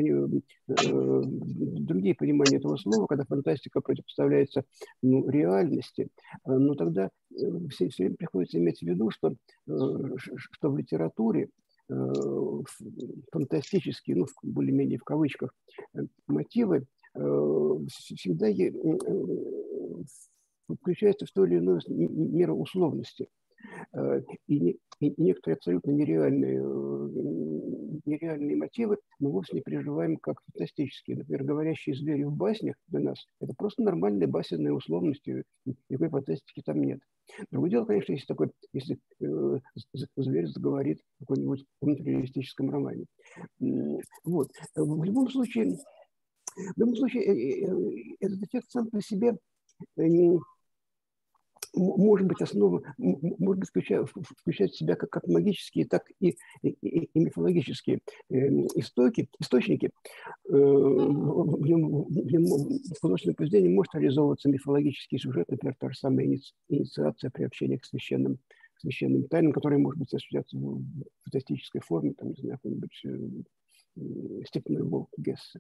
понимания этого слова, когда фантастика противопоставляется реальности, но тогда все время приходится иметь в виду, что в литературе фантастические, ну, более-менее в кавычках, мотивы всегда включаются в ту или иную меру условности. И некоторые абсолютно нереальные мотивы мы вовсе не переживаем как фантастические. Например, говорящие звери в баснях для нас – это просто нормальные басенные условности, никакой фантастики там нет. Другое дело, конечно, если зверь заговорит в каком-нибудь натуралистическом романе. Вот. В любом случае, этот эффект сам по себе может быть включать в себя как магические, так и мифологические источники. В художественном произведении может реализовываться мифологический сюжет, например, та же самая инициация, приобщение к священным тайнам, которые, может быть, осуществляться в фантастической форме, там, не знаю, какой-нибудь «Степной волк» Гессе.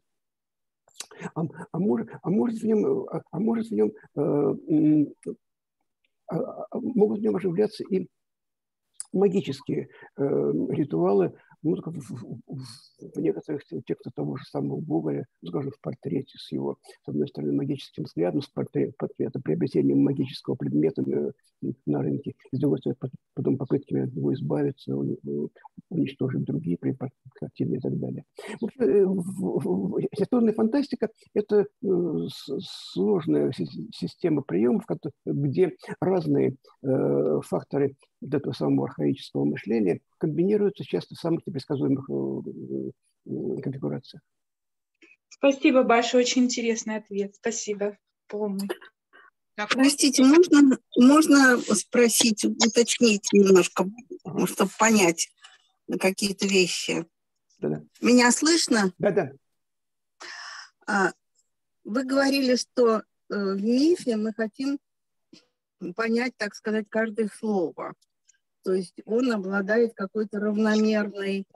Могут в нем оживляться и магические ритуалы, ну, в некоторых текстах того же самого Гоголя, ну, скажем, в портрете с его, с одной стороны, магическим взглядом, с портрета, приобретением магического предмета на рынке, и с другой стороны, потом попытками от него избавиться, уничтожить другие картины и так далее. Литературная фантастика – это сложная система приемов, где разные факторы этого самого архаического мышления комбинируются часто в самых непредсказуемых конфигурациях. Спасибо большое, очень интересный ответ. Спасибо. Полный. Простите, можно спросить, уточнить немножко, чтобы понять какие-то вещи? Да-да. Меня слышно? Да-да. Вы говорили, что в мифе мы хотим понять, так сказать, каждое слово. То есть он обладает какой-то равномерным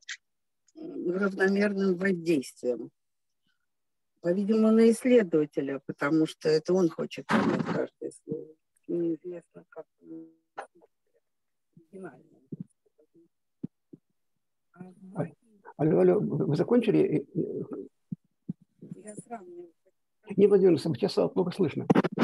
воздействием. По-видимому, на исследователя, потому что это он хочет понять каждое слово. Неизвестно, как оригинально. Алло, вы закончили? Я сравниваю. Не, Владимир, сейчас плохо слышно.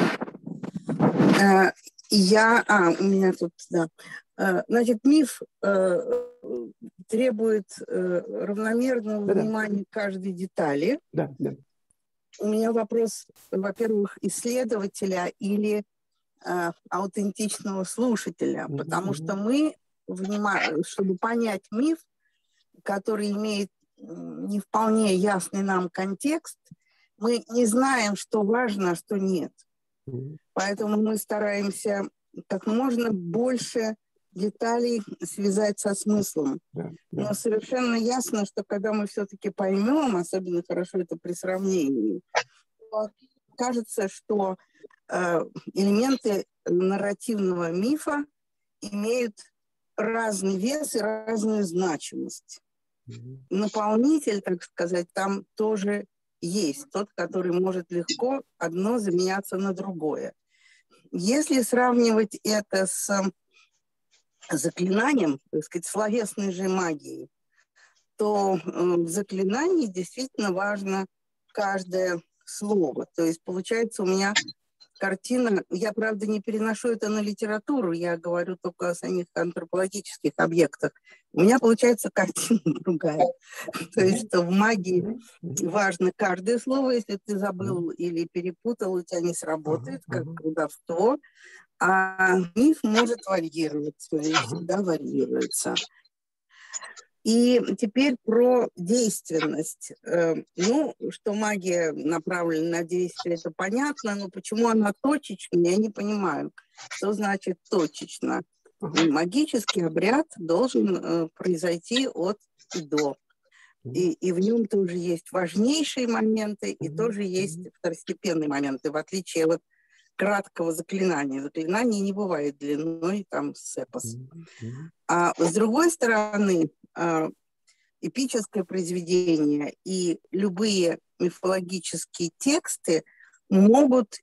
У меня тут, да. Значит, миф требует равномерного внимания к каждой детали. Да. У меня вопрос, во-первых, исследователя или аутентичного слушателя, потому что мы, чтобы понять миф, который имеет не вполне ясный нам контекст, мы не знаем, что важно, а что нет. Поэтому мы стараемся как можно больше деталей связать со смыслом. Но совершенно ясно, что когда мы все-таки поймем, особенно хорошо это при сравнении, то кажется, что элементы нарративного мифа имеют разный вес и разную значимость. Наполнитель, так сказать, там тоже есть, тот, который может легко одно заменяться на другое. Если сравнивать это с заклинанием, так сказать, словесной же магией, то в заклинании действительно важно каждое слово. То есть получается у меня картина, я, правда, не переношу это на литературу, я говорю только о самих антропологических объектах. У меня получается картина другая. То есть что в магии важно каждое слово, если ты забыл или перепутал, у тебя не сработает, как колдовство. А миф может варьироваться, и всегда варьируется. И теперь про действенность. Ну, что магия направлена на действие, это понятно, но почему она точечная, я не понимаю. Что значит точечно? Магический обряд должен произойти от и до. И в нем тоже есть важнейшие моменты, и тоже есть второстепенные моменты, в отличие от краткого заклинания. Заклинание не бывает длиной, там, с эпос. А с другой стороны, эпическое произведение и любые мифологические тексты могут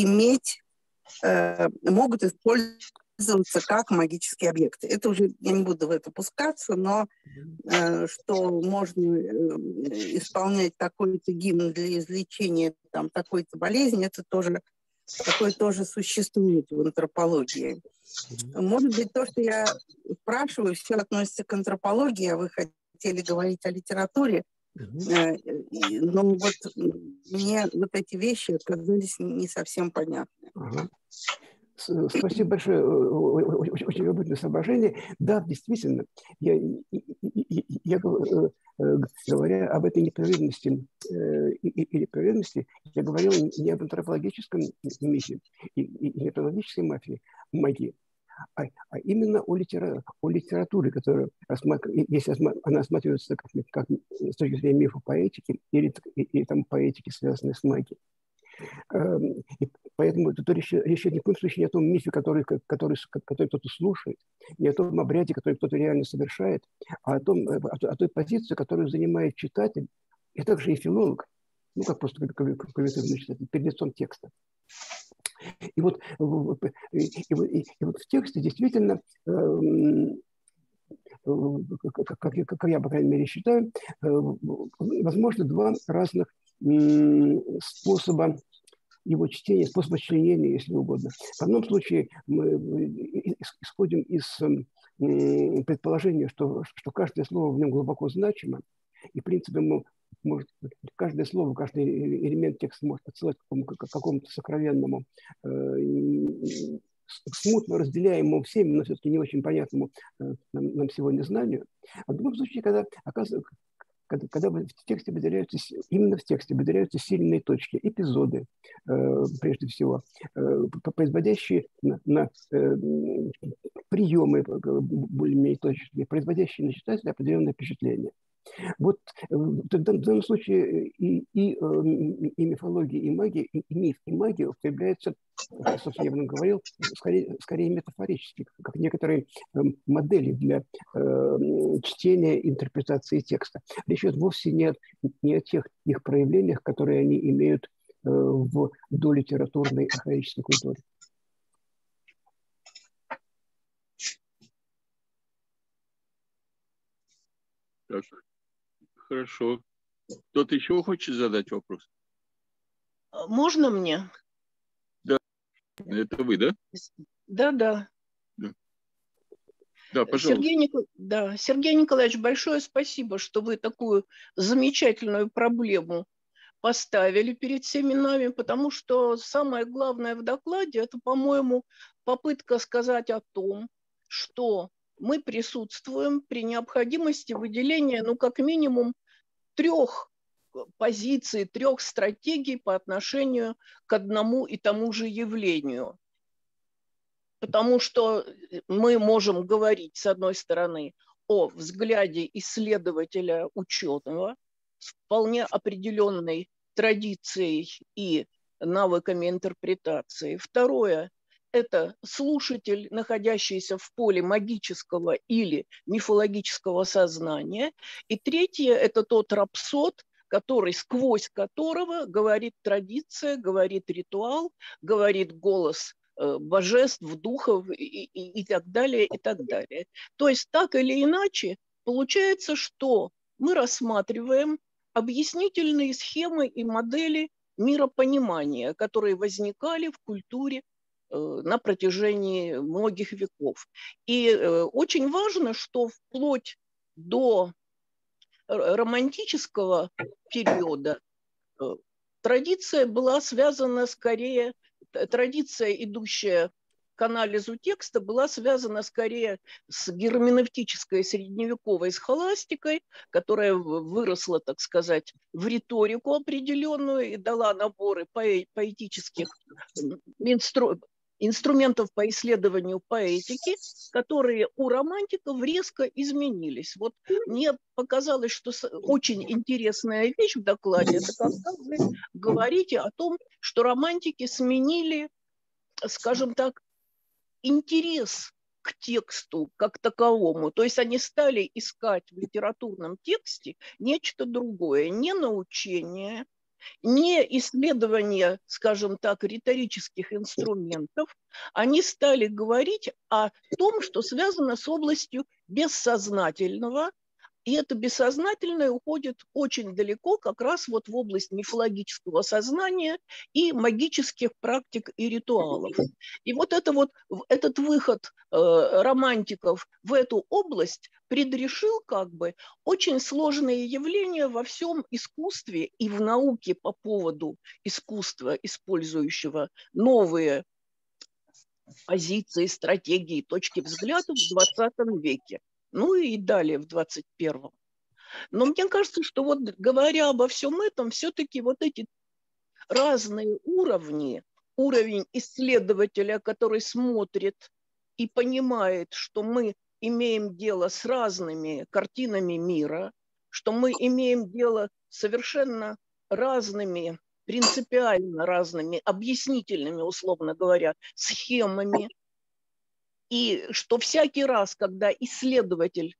использоваться как магические объекты. Это уже, я не буду в это пускаться, но что можно исполнять такой-то гимн для излечения там, такой-то болезни, это тоже, такое тоже существует в антропологии. Может быть, то, что я спрашиваю, все относится к антропологии, а вы хотели говорить о литературе, но вот мне вот эти вещи оказались не совсем понятны. Спасибо большое, очень любопытное соображение. Да, действительно, говоря об этой непроверенности или проверенности, я говорил не об антропологическом мифе и методологической магии, а именно о литературе, которая, если она рассматривается как с точки зрения мифопоэтики или там поэтики, связанной с магией. И поэтому тут речь ни в коем случае не о том мифе, который кто-то слушает, не о том обряде, который кто-то реально совершает, а о той позиции, которую занимает читатель, и также и филолог, ну, как просто кавитивный читатель, перед лицом текста. И вот в тексте действительно, как я, по крайней мере, считаю, возможно, два разных способа его чтения, способа членения, если угодно. В одном случае мы исходим из предположения, что каждое слово в нем глубоко значимо, и, в принципе, каждое слово, каждый элемент текста может отсылать к какому-то сокровенному, смутно разделяемому всеми, но все-таки не очень понятному нам сегодня знанию. А в другом случае, когда в тексте выделяются, именно в тексте выделяются сильные точки, эпизоды, прежде всего, производящие на приемы более-менее точные, производящие на читателя определенное впечатление. Вот в данном случае и мифология, и магия, и миф, и магия употребляются, собственно, я об этом говорил, скорее метафорически, как некоторые модели для чтения, интерпретации текста. Речь идет вовсе не о тех их проявлениях, которые они имеют в долитературной архаической культуре. Так, хорошо. Кто-то еще хочет задать вопрос? Можно мне? Да. Это вы, да? Да. Да, пожалуйста. Сергей Николаевич, большое спасибо, что вы такую замечательную проблему поставили перед всеми нами, потому что самое главное в докладе – это, по-моему, попытка сказать о том, что мы присутствуем при необходимости выделения, ну, как минимум, 3 позиций, 3 стратегий по отношению к одному и тому же явлению. Потому что мы можем говорить, с одной стороны, о взгляде исследователя, ученого, с вполне определенной традицией и навыками интерпретации. Второе – это слушатель, находящийся в поле магического или мифологического сознания. И третье – это тот рапсод, сквозь которого говорит традиция, говорит ритуал, говорит голос божеств, духов и так далее, и так далее. То есть так или иначе получается, что мы рассматриваем объяснительные схемы и модели миропонимания, которые возникали в культуре на протяжении многих веков. И очень важно, что вплоть до романтического периода традиция была связана скорее, традиция, идущая к анализу текста, была связана скорее с герменевтической средневековой схоластикой, которая выросла, так сказать, в риторику определенную и дала наборы поэтических инструментов по исследованию поэтики, которые у романтиков резко изменились. Вот мне показалось, что очень интересная вещь в докладе, это когда вы говорите о том, что романтики сменили, скажем так, интерес к тексту как таковому. То есть они стали искать в литературном тексте нечто другое, не научение, не исследование, скажем так, риторических инструментов. Они стали говорить о том, что связано с областью бессознательного, и это бессознательное уходит очень далеко как раз вот в область мифологического сознания и магических практик и ритуалов. И вот этот выход романтиков в эту область предрешил как бы очень сложные явления во всем искусстве и в науке по поводу искусства, использующего новые позиции, стратегии, точки взгляда в 20 веке. Ну и далее в 21-м. Но мне кажется, что вот говоря обо всем этом, все-таки вот эти разные уровни, уровень исследователя, который смотрит и понимает, что мы имеем дело с разными картинами мира, что мы имеем дело с совершенно разными, принципиально разными, объяснительными, условно говоря, схемами, и что всякий раз, когда исследователь,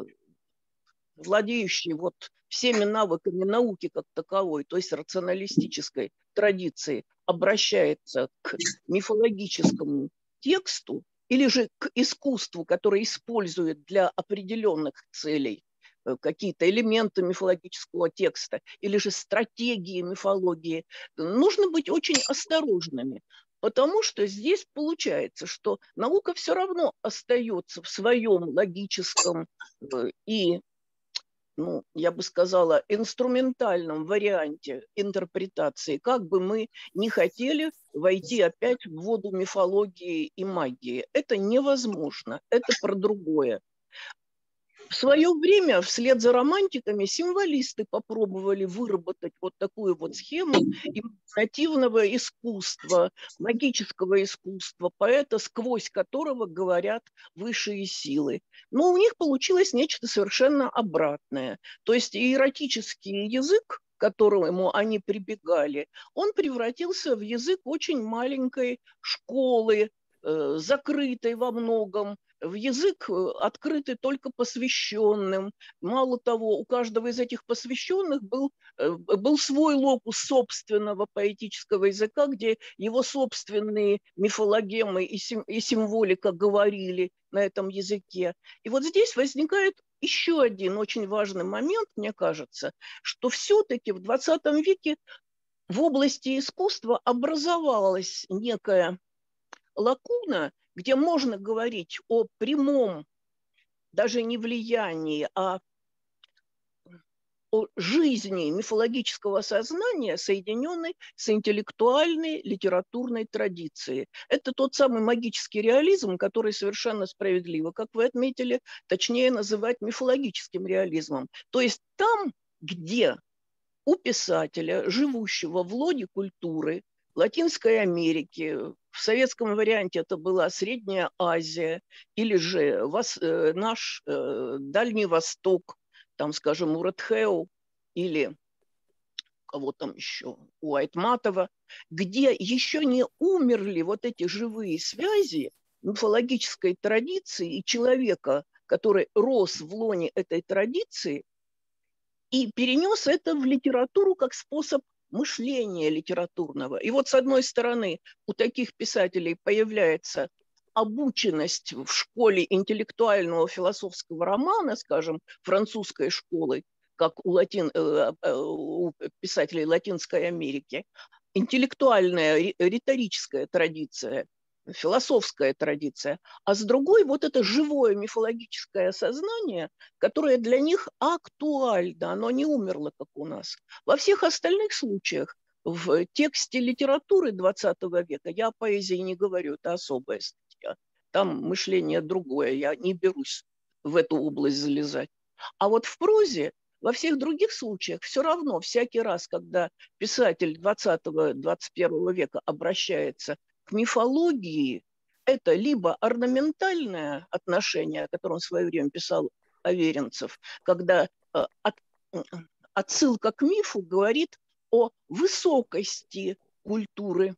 владеющий вот всеми навыками науки как таковой, то есть рационалистической традиции, обращается к мифологическому тексту или же к искусству, которое использует для определенных целей какие-то элементы мифологического текста или же стратегии мифологии, нужно быть очень осторожными. Потому что здесь получается, что наука все равно остается в своем логическом и, ну, я бы сказала, инструментальном варианте интерпретации, как бы мы ни хотели войти опять в воду мифологии и магии. Это невозможно, это про другое. В свое время вслед за романтиками символисты попробовали выработать вот такую вот схему имагинативного искусства, магического искусства, поэта, сквозь которого говорят высшие силы. Но у них получилось нечто совершенно обратное. То есть иеротический язык, к которому они прибегали, он превратился в язык очень маленькой школы, закрытой во многом, в язык, открытый только посвященным. Мало того, у каждого из этих посвященных был свой локус собственного поэтического языка, где его собственные мифологемы и символика говорили на этом языке. И вот здесь возникает еще один очень важный момент, мне кажется, что все-таки в 20 веке в области искусства образовалась некая лакуна, где можно говорить о прямом, даже не влиянии, а о жизни мифологического сознания, соединенной с интеллектуальной литературной традицией. Это тот самый магический реализм, который совершенно справедливо, как вы отметили, точнее называть мифологическим реализмом. То есть там, где у писателя, живущего в лоне культуры Латинской Америки, в советском варианте это была Средняя Азия, или же наш Дальний Восток, там, скажем, Уратхеу или кого там еще, у Айтматова, где еще не умерли вот эти живые связи мифологической традиции и человека, который рос в лоне этой традиции, и перенес это в литературу как способ мышления литературного. И вот с одной стороны у таких писателей появляется обученность в школе интеллектуального философского романа, скажем, французской школы, как у писателей Латинской Америки, интеллектуальная риторическая традиция, философская традиция, а с другой вот это живое мифологическое сознание, которое для них актуально, оно не умерло, как у нас. Во всех остальных случаях в тексте литературы XX века, я о поэзии не говорю, это особая статья, там мышление другое, я не берусь в эту область залезать. А вот в прозе во всех других случаях все равно, всякий раз, когда писатель 20-21 века обращается к мифологии, это либо орнаментальное отношение, о котором в свое время писал Аверинцев, когда отсылка к мифу говорит о высокости культуры,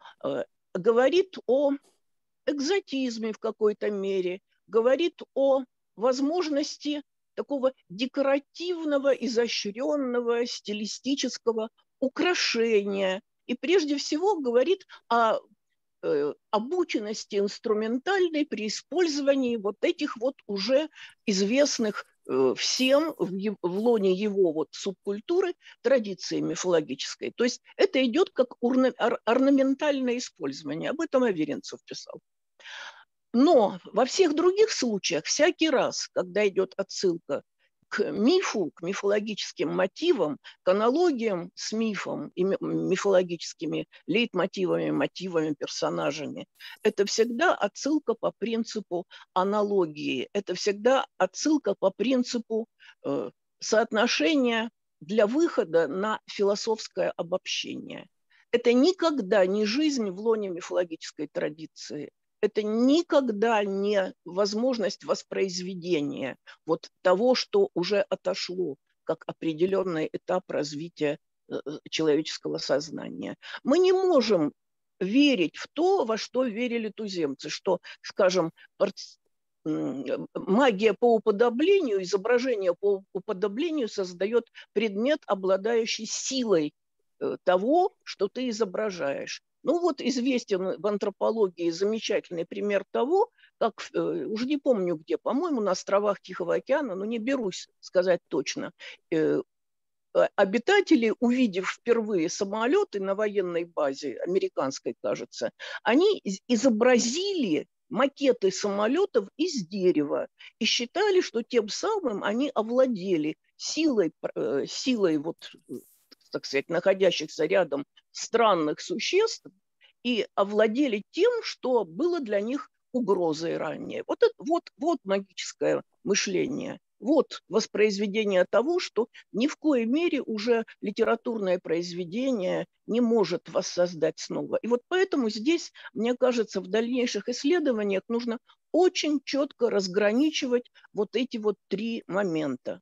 говорит о экзотизме в какой-то мере, говорит о возможности такого декоративного, изощренного, стилистического украшения. И прежде всего говорит о обученности инструментальной при использовании вот этих вот уже известных всем в лоне его вот субкультуры традиции мифологической. То есть это идет как орнаментальное использование. Об этом Аверинцев писал. Но во всех других случаях, всякий раз, когда идет отсылка к мифу, к мифологическим мотивам, к аналогиям с мифом и мифологическими лейтмотивами, мотивами, персонажами, это всегда отсылка по принципу аналогии, это всегда отсылка по принципу соотношения для выхода на философское обобщение. Это никогда не жизнь в лоне мифологической традиции. Это никогда не возможность воспроизведения вот того, что уже отошло, как определенный этап развития человеческого сознания. Мы не можем верить в то, во что верили туземцы, что, скажем, магия по уподоблению, изображение по уподоблению создает предмет, обладающий силой того, что ты изображаешь. Ну вот известен в антропологии замечательный пример того, как, уже не помню где, по-моему, на островах Тихого океана, но не берусь сказать точно, обитатели, увидев впервые самолеты на военной базе, американской, кажется, они изобразили макеты самолетов из дерева и считали, что тем самым они овладели силой вот, так сказать, находящихся рядом странных существ и овладели тем, что было для них угрозой ранее. Вот магическое мышление. Вот воспроизведение того, что ни в коей мере уже литературное произведение не может воссоздать снова. И вот поэтому здесь, мне кажется, в дальнейших исследованиях нужно очень четко разграничивать вот эти вот три момента.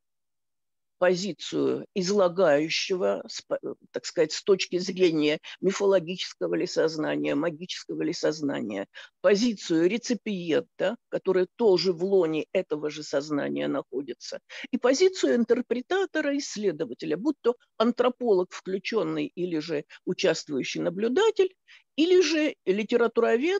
Позицию излагающего, так сказать, с точки зрения мифологического ли сознания, магического ли сознания, позицию реципиента, который тоже в лоне этого же сознания находится, и позицию интерпретатора, исследователя, будь то антрополог включенный или же участвующий наблюдатель, или же литературовед,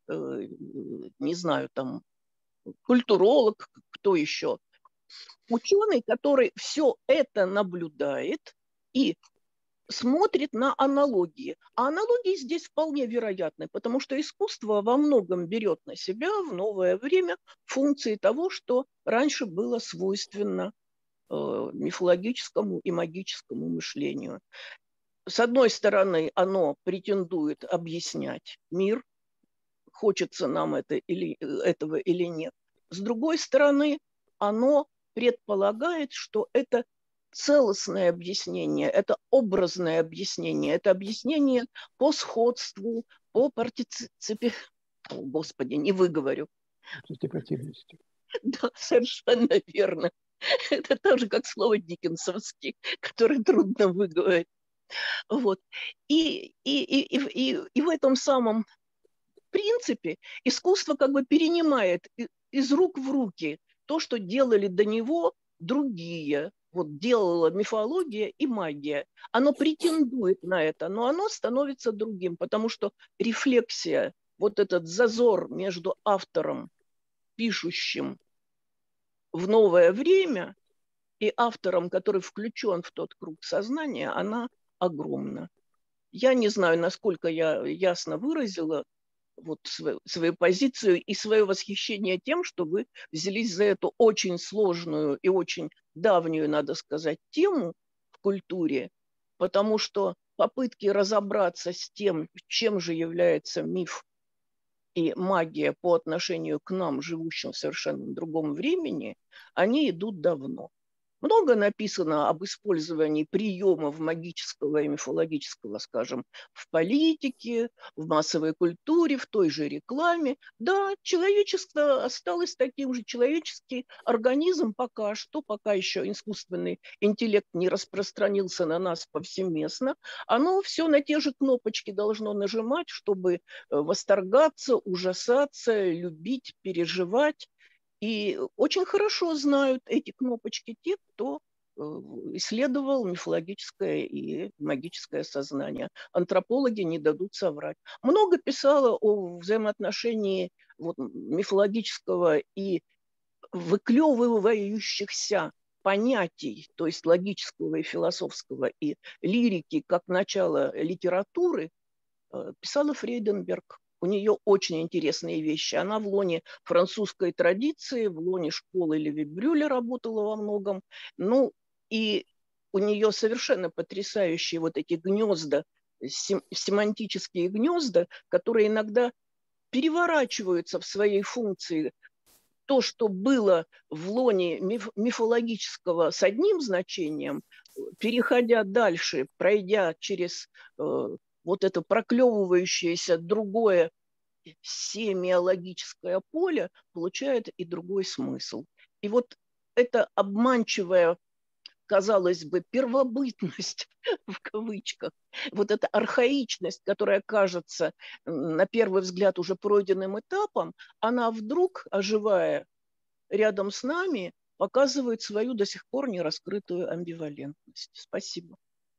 не знаю, там, культуролог, кто еще, ученый, который все это наблюдает и смотрит на аналогии. А аналогии здесь вполне вероятны, потому что искусство во многом берет на себя в новое время функции того, что раньше было свойственно мифологическому и магическому мышлению. С одной стороны, оно претендует объяснять мир, хочется нам этого или нет. С другой стороны, оно предполагает, что это целостное объяснение, это образное объяснение, это объяснение по сходству, по Господи, не выговорю. Партиципативности. Да, совершенно верно. Это тоже как слово диккенсовский, которое трудно выговорить. Вот. И в этом самом принципе искусство как бы перенимает из рук в руки то, что делали до него другие, вот делала мифология и магия. Оно претендует на это, но оно становится другим, потому что рефлексия, вот этот зазор между автором, пишущим в новое время, и автором, который включен в тот круг сознания, она огромна. Я не знаю, насколько я ясно выразила вот свою позицию и свое восхищение тем, что вы взялись за эту очень сложную и очень давнюю, надо сказать, тему в культуре, потому что попытки разобраться с тем, чем же является миф и магия по отношению к нам, живущим в совершенно другом времени, они идут давно. Много написано об использовании приемов магического и мифологического, скажем, в политике, в массовой культуре, в той же рекламе. Да, человечество осталось таким же. Человеческий организм пока что, пока еще искусственный интеллект не распространился на нас повсеместно, оно все на те же кнопочки должно нажимать, чтобы восторгаться, ужасаться, любить, переживать. И очень хорошо знают эти кнопочки те, кто исследовал мифологическое и магическое сознание. Антропологи не дадут соврать. Много писала о взаимоотношении вот, мифологического и выклевывающихся понятий, то есть логического и философского, и лирики, как начало литературы, писала Фрейденберг. У нее очень интересные вещи. Она в лоне французской традиции, в лоне школы Леви-Брюля работала во многом. Ну, и у нее совершенно потрясающие вот эти гнезда, семантические гнезда, которые иногда переворачиваются в своей функции. То, что было в лоне мифологического с одним значением, переходя дальше, пройдя через вот это проклевывающееся другое семиологическое поле, получает и другой смысл. И вот эта обманчивая, казалось бы, первобытность, в кавычках, вот эта архаичность, которая кажется на первый взгляд уже пройденным этапом, она вдруг, оживая рядом с нами, показывает свою до сих пор не раскрытую амбивалентность. Спасибо.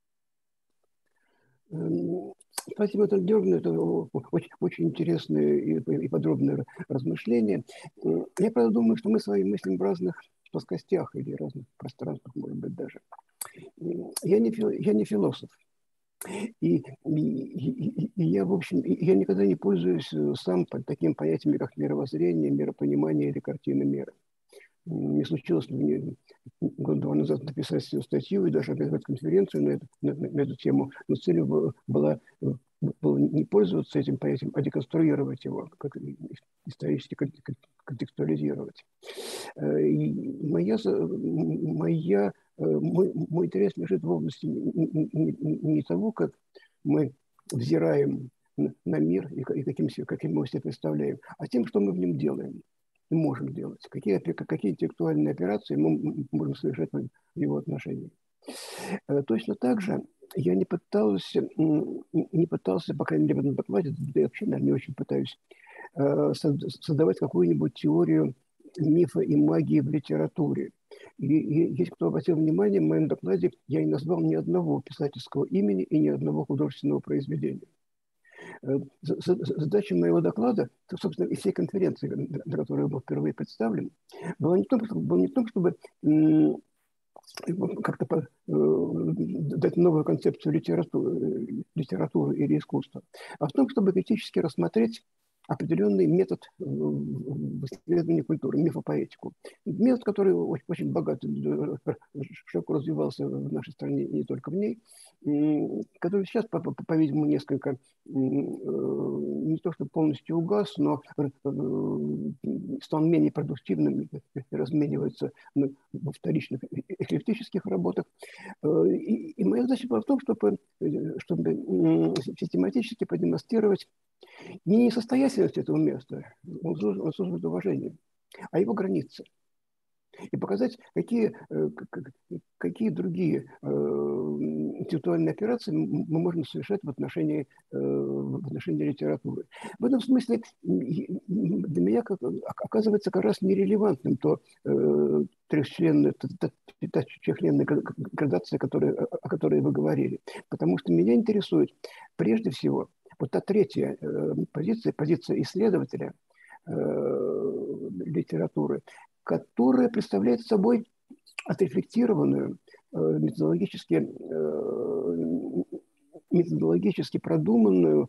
Спасибо, Наталья Георгиевна. Это очень интересное и подробное размышление. Я, правда, думаю, что мы с вами мыслим в разных плоскостях или разных пространствах, может быть, даже. Я не философ. И я, в общем, я никогда не пользуюсь сам таким понятиями, как мировоззрение, миропонимание или картина мира. Мне случилось год-два назад написать статью и даже организовать конференцию на эту тему, но целью было не пользоваться этим понятием, а деконструировать его, как исторически контекстуализировать. Мой интерес лежит в области не того, как мы взираем на мир и каким мы его себе представляем, а тем, что мы в нем делаем. Можем делать, какие интеллектуальные операции мы можем совершать в его отношении. Точно так же я не пытался, по крайней мере, в этом докладе, да и вообще, наверное, не очень пытаюсь создавать какую-нибудь теорию мифа и магии в литературе. И если кто обратил внимание, в моем докладе я не назвал ни одного писательского имени и ни одного художественного произведения. Задача моего доклада, собственно, и всей конференции, на которой я был впервые представлен, была не в том, чтобы как-то дать новую концепцию литературы или искусства, а в том, чтобы критически рассмотреть определенный метод в исследовании культуры, мифопоэтику. Метод, который очень богат, широко развивался в нашей стране и не только в ней, который сейчас, по-видимому, несколько не то что полностью угас, но стал менее продуктивным и разменивается во вторичных эклектических работах. И моя задача была в том, чтобы систематически продемонстрировать не несостоятельность этого места, он служит уважением, а его границы. И показать, какие другие интеллектуальные операции мы можем совершать в отношении литературы. В этом смысле для меня оказывается как раз нерелевантным то трехчленное та чрезмерная градация, о которой вы говорили. Потому что меня интересует прежде всего вот та третья позиция исследователя литературы, которая представляет собой отрефлектированную методологически продуманную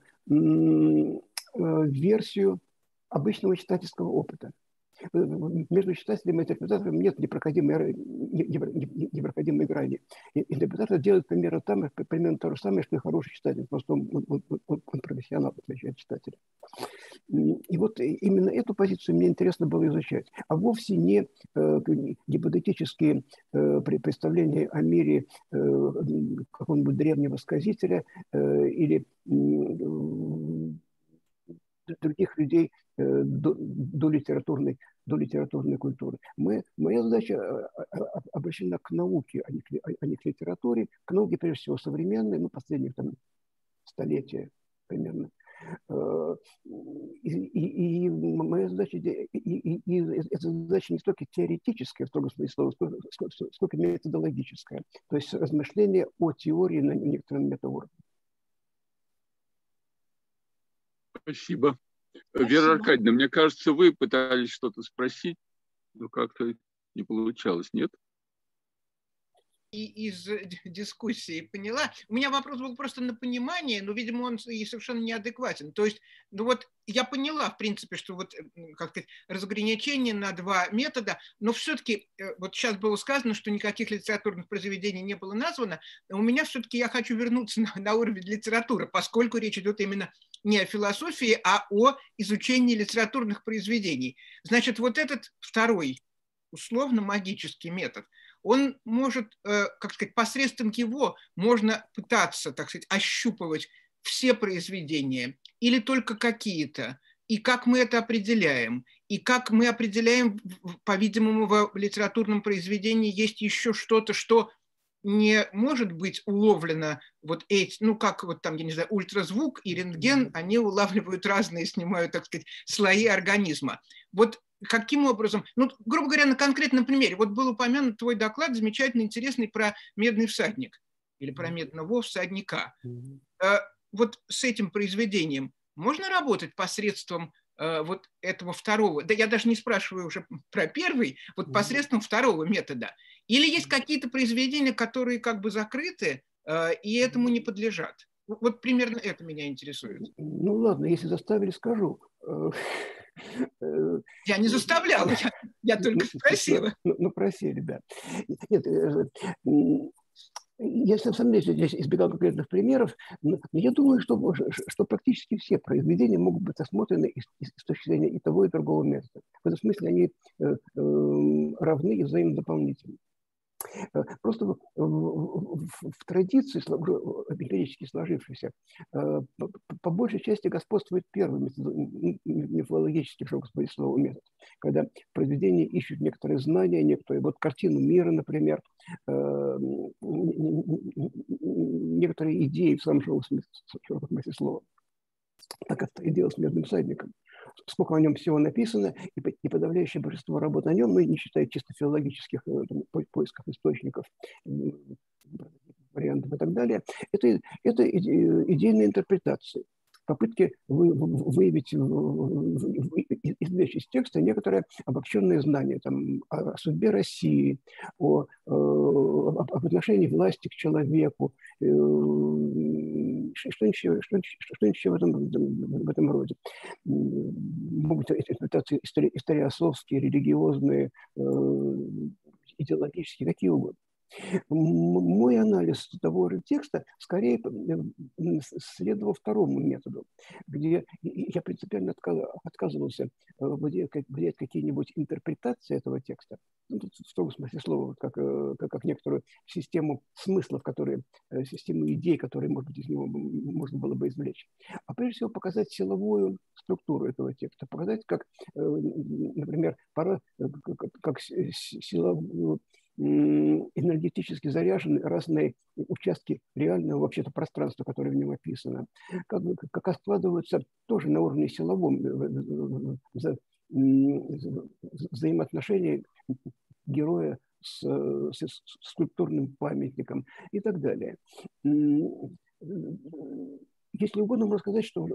версию обычного читательского опыта. Между читателем и интерпретатором нет непроходимой грани. Интерпретатор делает примерно то же самое, что и хороший читатель. Просто он профессионал, в отличие от читателя. И вот именно эту позицию мне интересно было изучать. А вовсе не гипотетические представления о мире какого-нибудь древнего сказителя или других людей до литературной культуры. Моя задача обращена к науке, а не к литературе, к науке, прежде всего, современной, последних столетия примерно. И моя задача, эта задача не столько теоретическая, в строгом смысле слова, сколько методологическая. То есть размышление о теории на некотором метауровне. Спасибо. Вера Аркадьевна, мне кажется, вы пытались что-то спросить, но как-то не получалось, нет? И из дискуссии поняла. У меня вопрос был просто на понимание, но, видимо, он и совершенно неадекватен. То есть, я поняла, в принципе, что как сказать, разграничение на два метода, но все-таки, сейчас было сказано, что никаких литературных произведений не было названо, у меня все-таки я хочу вернуться на уровень литературы, поскольку речь идет именно не о философии, а о изучении литературных произведений. Значит, этот второй, условно магический метод, он может, посредством его можно пытаться, ощупывать все произведения или только какие-то, и как мы это определяем. И как мы определяем, по-видимому, в литературном произведении есть еще что-то, что не может быть уловлено ультразвук и рентген, они улавливают разные, снимают, слои организма. Каким образом, грубо говоря, на конкретном примере, был упомянут твой доклад, замечательно интересный, про медный всадник или про медного всадника. С этим произведением можно работать посредством этого второго, да я даже не спрашиваю уже про первый, посредством второго метода. Или есть какие-то произведения, которые закрыты и этому не подлежат? Примерно это меня интересует. Ладно, если заставили, скажу. Я не заставляла, я только спросила. Просили, да. Нет, я на самом деле здесь избегал конкретных примеров, но я думаю, что практически все произведения могут быть осмотрены с точки зрения и того, и другого метода. В этом смысле они равны и взаимодополнительны. Просто в традиции, эмпирически сложившейся, по большей части господствует первый мифологический, в широком смысле слова, метод, когда в произведении ищут некоторые знания, некоторые картину мира, например, некоторые идеи в самом широком смысле слова. Так это и дело с «Медным всадником». Сколько о нем всего написано, и подавляющее большинство работ о нем, не считая чисто филологических поисков источников, вариантов и так далее, это идейные интерпретации, попытки выявить, извлечь из текста некоторые обобщенные знания о судьбе России, об отношении власти к человеку, что-нибудь еще в этом роде. Могут быть интерпретации историосовские, религиозные, идеологические, какие угодно. Мой анализ того же текста скорее следовал второму методу, где я принципиально отказывался выделять какие-нибудь интерпретации этого текста, в строгом смысле слова, как некоторую систему смыслов, систему идей, которые, может быть, из него можно было бы извлечь. А прежде всего показать силовую структуру этого текста, показать, как, например, как силовую энергетически заряжены разные участки реального вообще-то пространства, которое в нем описано, как складываются тоже на уровне силовом взаимоотношения героя с скульптурным памятником и так далее. Если угодно, можно сказать, что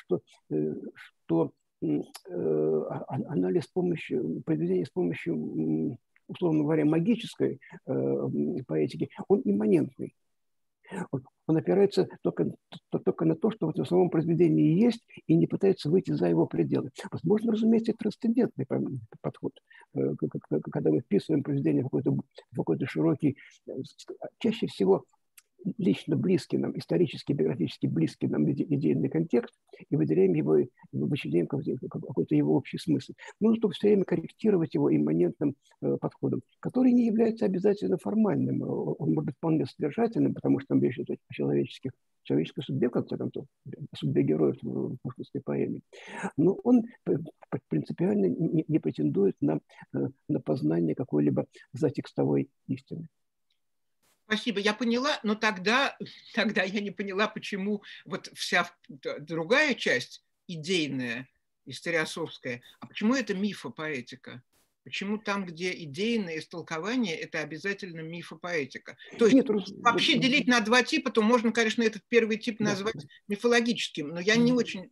анализ произведения с помощью, условно говоря, магической поэтики, он имманентный. Он опирается только на то, что в самом произведении есть, и не пытается выйти за его пределы. Возможно, разумеется, это трансцендентный подход. Когда мы вписываем произведение в какой-то широкий, чаще всего лично близкий нам, исторически, биографически близкий нам идейный контекст, и выделяем его, вычленяем какой-то его общий смысл. Нужно только все время корректировать его имманентным подходом, который не является обязательно формальным. Он может быть вполне содержательным, потому что там речь идет о человеческой судьбе, в конце концов, о судьбе героев в пушкинской поэме. Но он принципиально не претендует на познание какой-либо затекстовой истины. Спасибо, я поняла, но тогда я не поняла, почему вот вся другая часть, идейная, историосовская, а почему это мифопоэтика? Почему там, где идейное истолкование, это обязательно мифопоэтика? То есть вообще делить на два типа, то можно, конечно, этот первый тип назвать мифологическим, но я не очень...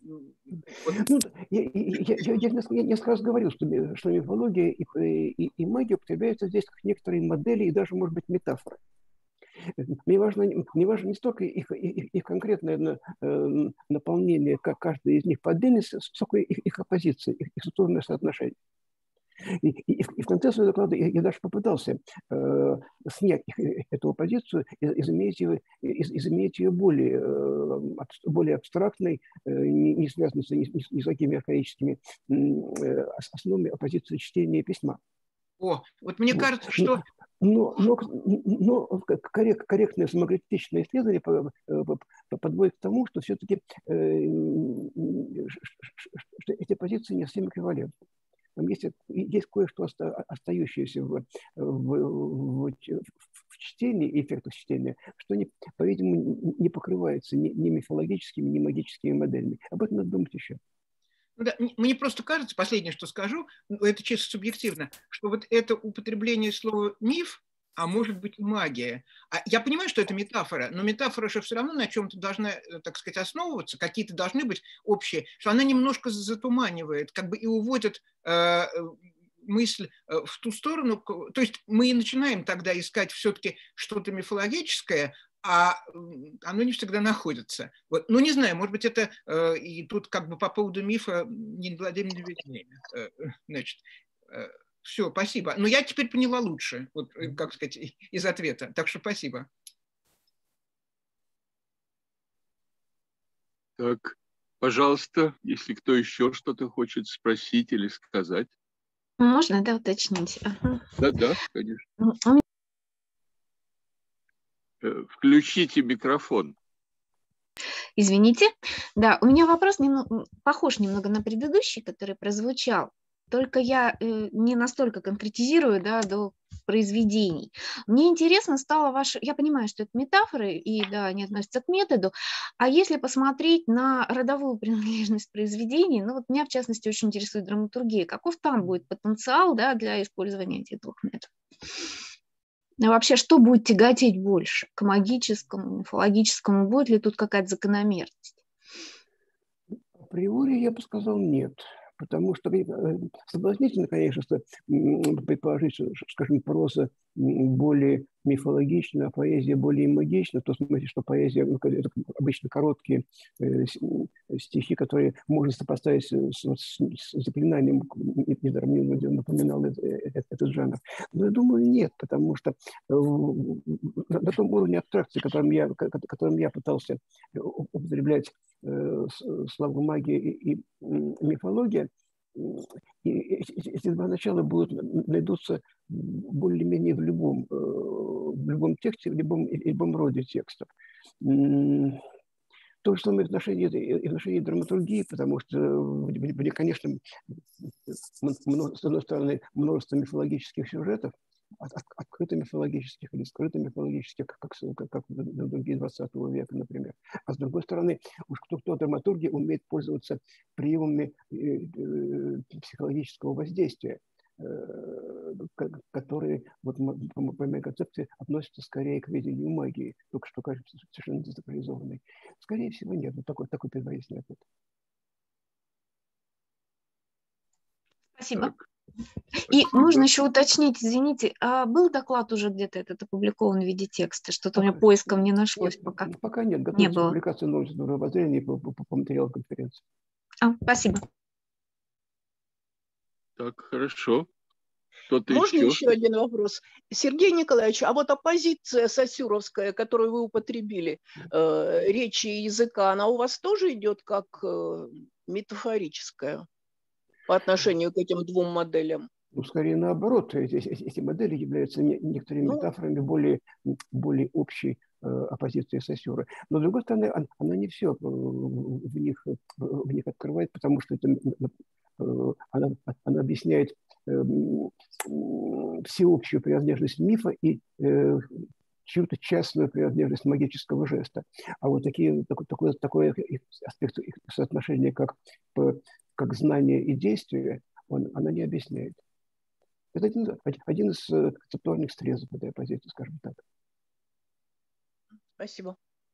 Я несколько раз говорил, что мифология и магия употребляются здесь как некоторые модели и даже, может быть, метафоры. Мне важно не столько их конкретное наполнение, как каждая из них по отдельности, сколько их оппозиция, их структурное соотношение. И в конце своего доклада я даже попытался снять эту оппозицию, изменить ее более абстрактной, не связанной ни с какими архаическими основами оппозиции чтения письма. О, вот мне кажется, что... Но корректное самокритичное исследование подводит к тому, что все-таки эти позиции не совсем эквивалентны. Там есть кое-что остающееся в чтении, эффектах чтения, что, по-видимому, не покрывается ни мифологическими, ни магическими моделями. Об этом надо думать еще. Да, мне просто кажется, последнее, что скажу, это чисто субъективно, что вот это употребление слова «миф», а может быть и магия. Я понимаю, что это метафора, но метафора же все равно на чем-то должна, так сказать, основываться, какие-то должны быть общие, что она немножко затуманивает, как бы и уводит мысль в ту сторону. То есть мы и начинаем тогда искать все-таки что-то мифологическое, а оно не всегда находится. Вот. Ну, не знаю, может быть, это и тут как бы по поводу мифа не владеем неведениями. Значит, все, спасибо. Но я теперь поняла лучше, вот, как сказать, из ответа. Так что спасибо. Так, пожалуйста, если кто еще что-то хочет спросить или сказать. Можно, да, уточнить? Ага. Да, конечно. Включите микрофон. Извините. Да, у меня вопрос похож немного на предыдущий, который прозвучал. Только я не настолько конкретизирую, да, до произведений. Мне интересно стало ваше... Я понимаю, что это метафоры, и да, они относятся к методу. А если посмотреть на родовую принадлежность произведений, ну вот меня, в частности, очень интересует драматургия. Каков там будет потенциал, да, для использования этих двух методов? А вообще, что будет тяготеть больше? К магическому, мифологическому? Будет ли тут какая-то закономерность? Априори я бы сказал нет. Потому что соблазнительно, конечно, что предположить, что, скажем, проза более мифологична, а поэзия более магична, в том смысле, что поэзия – это обычно короткие стихи, которые можно сопоставить с заклинанием, недаром мне напоминал этот жанр. Но я думаю, нет, потому что на том уровне абстракции, которым я пытался употреблять славу магия и мифология, и эти два начала найдутся более-менее в любом тексте, в любом роде текстов. То же самое в отношении драматургии, потому что, конечно, с одной стороны, множество мифологических сюжетов, открыто-мифологических или скрыто-мифологических, как другие 20 века, например. А с другой стороны, уж кто драматурги умеет пользоваться приемами психологического воздействия. которые, вот, по моей концепции, относятся скорее к ведению магии, только что кажется совершенно дезакрализованной. Скорее всего, нет. Вот такой предварительный ответ. Спасибо. Так, И спасибо. нужно еще уточнить, извините, а был доклад уже где-то этот опубликован в виде текста? Что-то у меня поиском не нашлось Нет, пока. пока нет. Не Готовится было. публикация научного обозрения по материалу конференции. Спасибо. Так, хорошо. Кто-то Можно еще? еще один вопрос? Сергей Николаевич, а вот оппозиция сосюровская, которую вы употребили, речи и языка, она у вас тоже идет как метафорическая по отношению к этим двум моделям? Ну, скорее наоборот, эти модели являются некоторыми метафорами более общей оппозиции Сосюры. Но, с другой стороны, она не все в них открывает, потому что это, она объясняет всеобщую принадлежность мифа и чью-то частную принадлежность магического жеста. А вот такой аспект их соотношения, как знание и действие, она не объясняет. Это один из концептуальных срезов этой оппозиции, скажем так. Спасибо.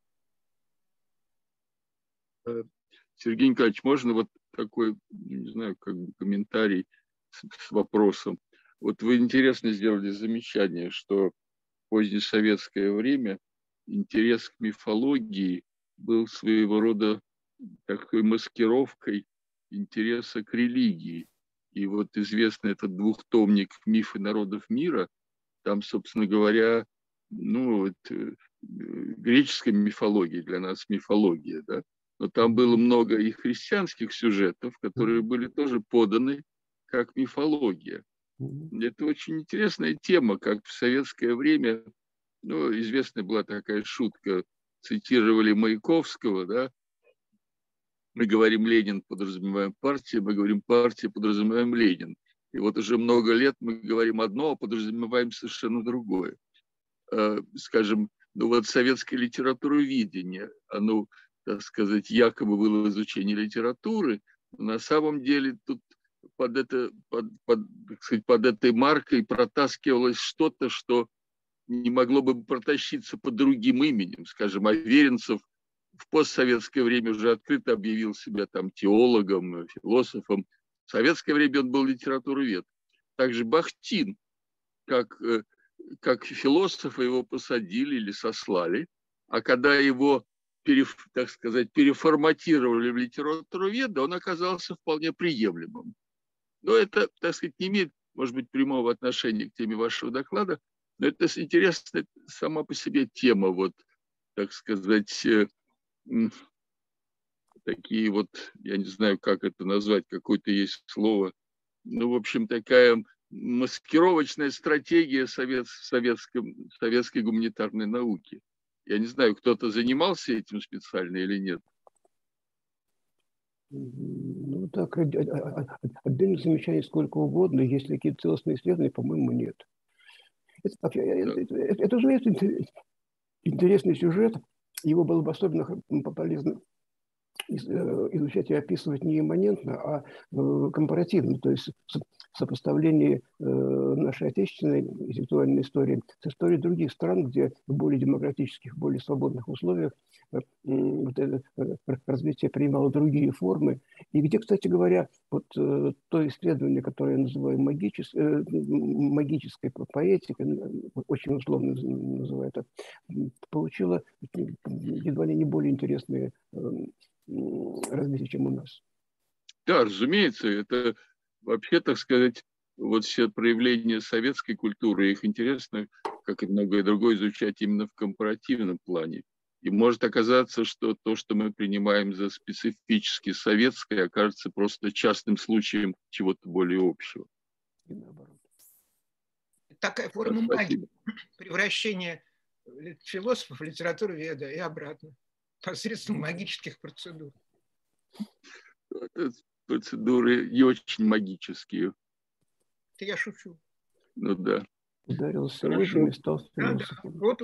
Сергей Николаевич, можно вот такой, не знаю, как бы комментарий с вопросом. Вот вы интересно сделали замечание, что в позднесоветское время интерес к мифологии был своего рода такой маскировкой интереса к религии. И вот известный этот двухтомник «Мифы народов мира», там, собственно говоря, греческая мифология для нас мифология, да? Но там было много и христианских сюжетов, которые были тоже поданы как мифология. Это очень интересная тема, как в советское время, известная была такая шутка, цитировали Маяковского, да, мы говорим Ленин, подразумеваем партию, мы говорим партия, подразумеваем Ленин. И вот уже много лет мы говорим одно, а подразумеваем совершенно другое. Скажем, советское литературоведение, оно, так сказать, якобы было изучение литературы, но на самом деле тут под этой маркой протаскивалось что-то, что не могло бы протащиться под другим именем. Скажем, Аверинцев в постсоветское время уже открыто объявил себя там теологом, философом. В советское время он был литературовед. Также Бахтин, как философа, его посадили или сослали, а когда его, так сказать, переформатировали в литературоведа, он оказался вполне приемлемым. Но это, так сказать, не имеет, может быть, прямого отношения к теме вашего доклада, но это интересная сама по себе тема, вот, так сказать, такие вот, я не знаю, как это назвать, какое-то есть слово, в общем, такая маскировочная стратегия советской гуманитарной науки. Я не знаю, кто-то занимался этим специально или нет. Так, отдельных замечаний сколько угодно, если какие-то целостные исследования, по-моему, нет. Это уже интересный сюжет, его было бы особенно полезно изучать и описывать не имманентно, а компаративно, то есть в сопоставлении нашей отечественной интеллектуальной истории с историей других стран, где в более демократических, более свободных условиях развитие принимало другие формы, и где, кстати говоря, вот то исследование, которое я называю магической поэтикой, очень условно называю это, получило едва ли не более интересные развитие, чем у нас. Да, разумеется, это вообще, так сказать, вот все проявления советской культуры, их интересно, как и многое другое, изучать именно в компаративном плане. И может оказаться, что то, что мы принимаем за специфически советское, окажется просто частным случаем чего-то более общего. И наоборот. Такая форма магии, превращение философов в литературоведа и обратно, посредством магических процедур. Это процедуры не очень магические. Это я шучу. Ну да. Ударился лыжами и стал философом. Вот.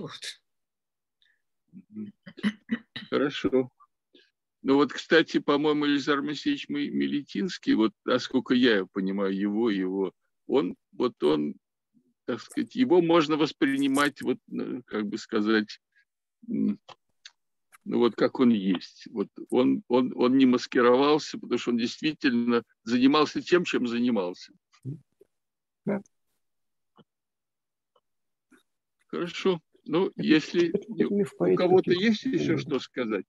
Хорошо. Ну вот, кстати, по-моему, Елизар Моисеевич Мелетинский, вот, насколько я понимаю, его он, так сказать, его можно воспринимать, вот, как бы сказать, ну, вот как он есть. Вот он не маскировался, потому что он действительно занимался тем, чем занимался. Да. Хорошо. Ну, если у кого-то есть еще что сказать?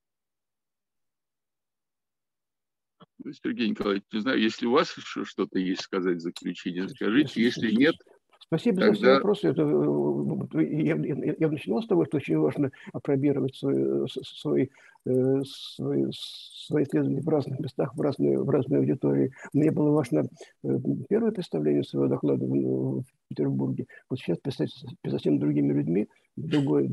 Сергей Николаевич, не знаю, если у вас еще что-то есть сказать в заключение, скажите. Если нет, спасибо за все вопросы. Я начинал с того, что очень важно апробировать свои исследования в разных местах, в разной аудитории. Мне было важно первое представление своего доклада в Петербурге. Вот сейчас писать совсем другими людьми, другое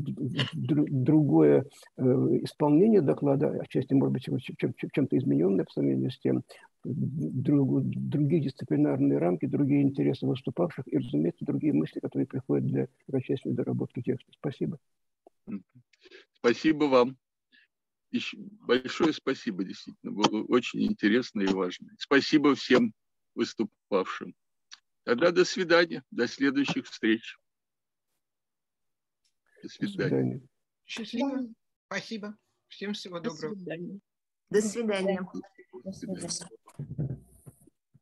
исполнение доклада, отчасти, может быть, чем-то измененное по сравнению с тем, другие дисциплинарные рамки, другие интересы выступавших и, разумеется, другие мысли, которые приходят для окончательной доработки текста. Спасибо. Спасибо вам. Большое спасибо, действительно. Было очень интересно и важно. Спасибо всем выступавшим. Тогда до свидания. До следующих встреч. До свидания. Счастливо. Спасибо. Всем всего доброго. До свидания. До свидания.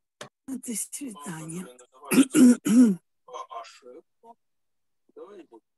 До свидания.